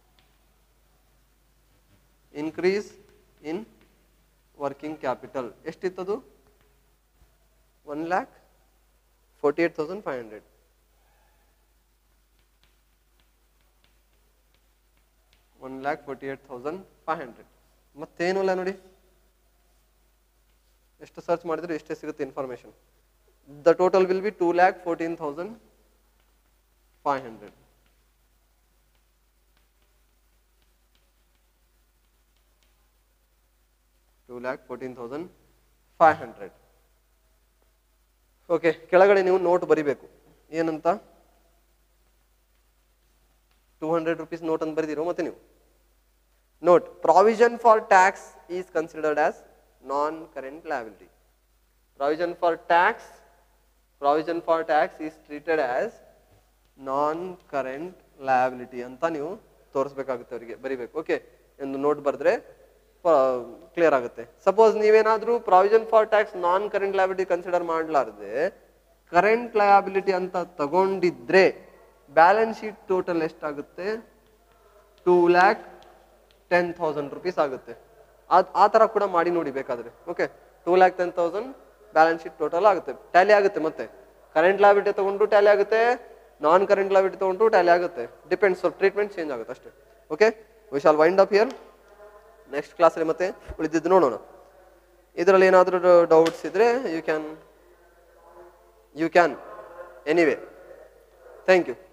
Increase in working capital ಎಷ್ಟಿತ್ತದು? One lakh forty eight thousand five hundred. One lakh forty eight thousand five hundred. ಮತ್ತೇನು ಇಲ್ಲ ನೋಡಿ, ಎಷ್ಟು ಸರ್ಚ್ ಮಾಡಿದ್ರೆ ಎಷ್ಟೇ ಸಿಗುತ್ತೆ information. The total will be two lakh fourteen thousand five hundred. Two lakh fourteen thousand five hundred. Okay, ಕೆಳಗಡೆ ನೀವು ನೋಟ್ ಬರಿಬೇಕು. ಏನಂತ? ಟೂ ಹಂಡ್ರೆಡ್ ರುಪೀಸ್ ನೋಟ್ ಅಂತ ಬರೆದಿರೋ ಮತ್ತೆ ನೀವು note. Provision for tax is considered as non current liability. Provision for tax provision for tax is treated as non current liability ಅಂತ ನೀವು ತೋರಿಸ್ಬೇಕಾಗುತ್ತೆ ಅವರಿಗೆ, ಬರಿಬೇಕು. ಓಕೆ, ಒಂದು ನೋಟ್ ಬರೆದ್ರೆ ಕ್ಲಿಯರ್ ಆಗುತ್ತೆ. ಸಪೋಸ್ ನೀವೇನಾದ್ರೂ provision for tax non current liability consider ಮಾಡಲಾರದೆ ಕರೆಂಟ್ ಲಯಬಿಲಿಟಿ ಅಂತ ತಗೊಂಡಿದ್ರೆ ಬ್ಯಾಲೆನ್ಸ್ ಶೀಟ್ ಟೋಟಲ್ ಎಷ್ಟಾಗುತ್ತೆ? Two lakh ten thousand rupees ಆಗುತ್ತೆ. ಆ ತರ ಕೂಡ ಮಾಡಿ ನೋಡಿ ಬೇಕಾದ್ರೆ. Okay, two lakh ten thousand balance sheet total ಆಗುತ್ತೆ, ಟ್ಯಾಲಿ ಆಗುತ್ತೆ. ಮತ್ತೆ ಕರೆಂಟ್ ಲಯಬಿಲಿಟಿ ತಗೊಂಡು ಟ್ಯಾಲಿ ಆಗುತ್ತೆ, ನಾನ್ ಕರೆಂಟ್ ಲಯಬಿಲಿಟಿ ತಗೊಂಡು ಟ್ಯಾಲಿ ಆಗುತ್ತೆ. ಡಿಪೆಂಡ್ಸ್, ಆಫ್ ಟ್ರೀಟ್ಮೆಂಟ್ ಚೇಂಜ್ ಆಗುತ್ತೆ ಅಷ್ಟೇ. Okay, we shall wind up here. Next ಕ್ಲಾಸಲ್ಲಿ ಮತ್ತೆ ಉಳಿದಿದ್ದು ನೋಡೋಣ. ಇದರಲ್ಲಿ ಏನಾದರೂ ಡೌಟ್ಸ್ ಇದ್ರೆ you can you can anyway. Thank you.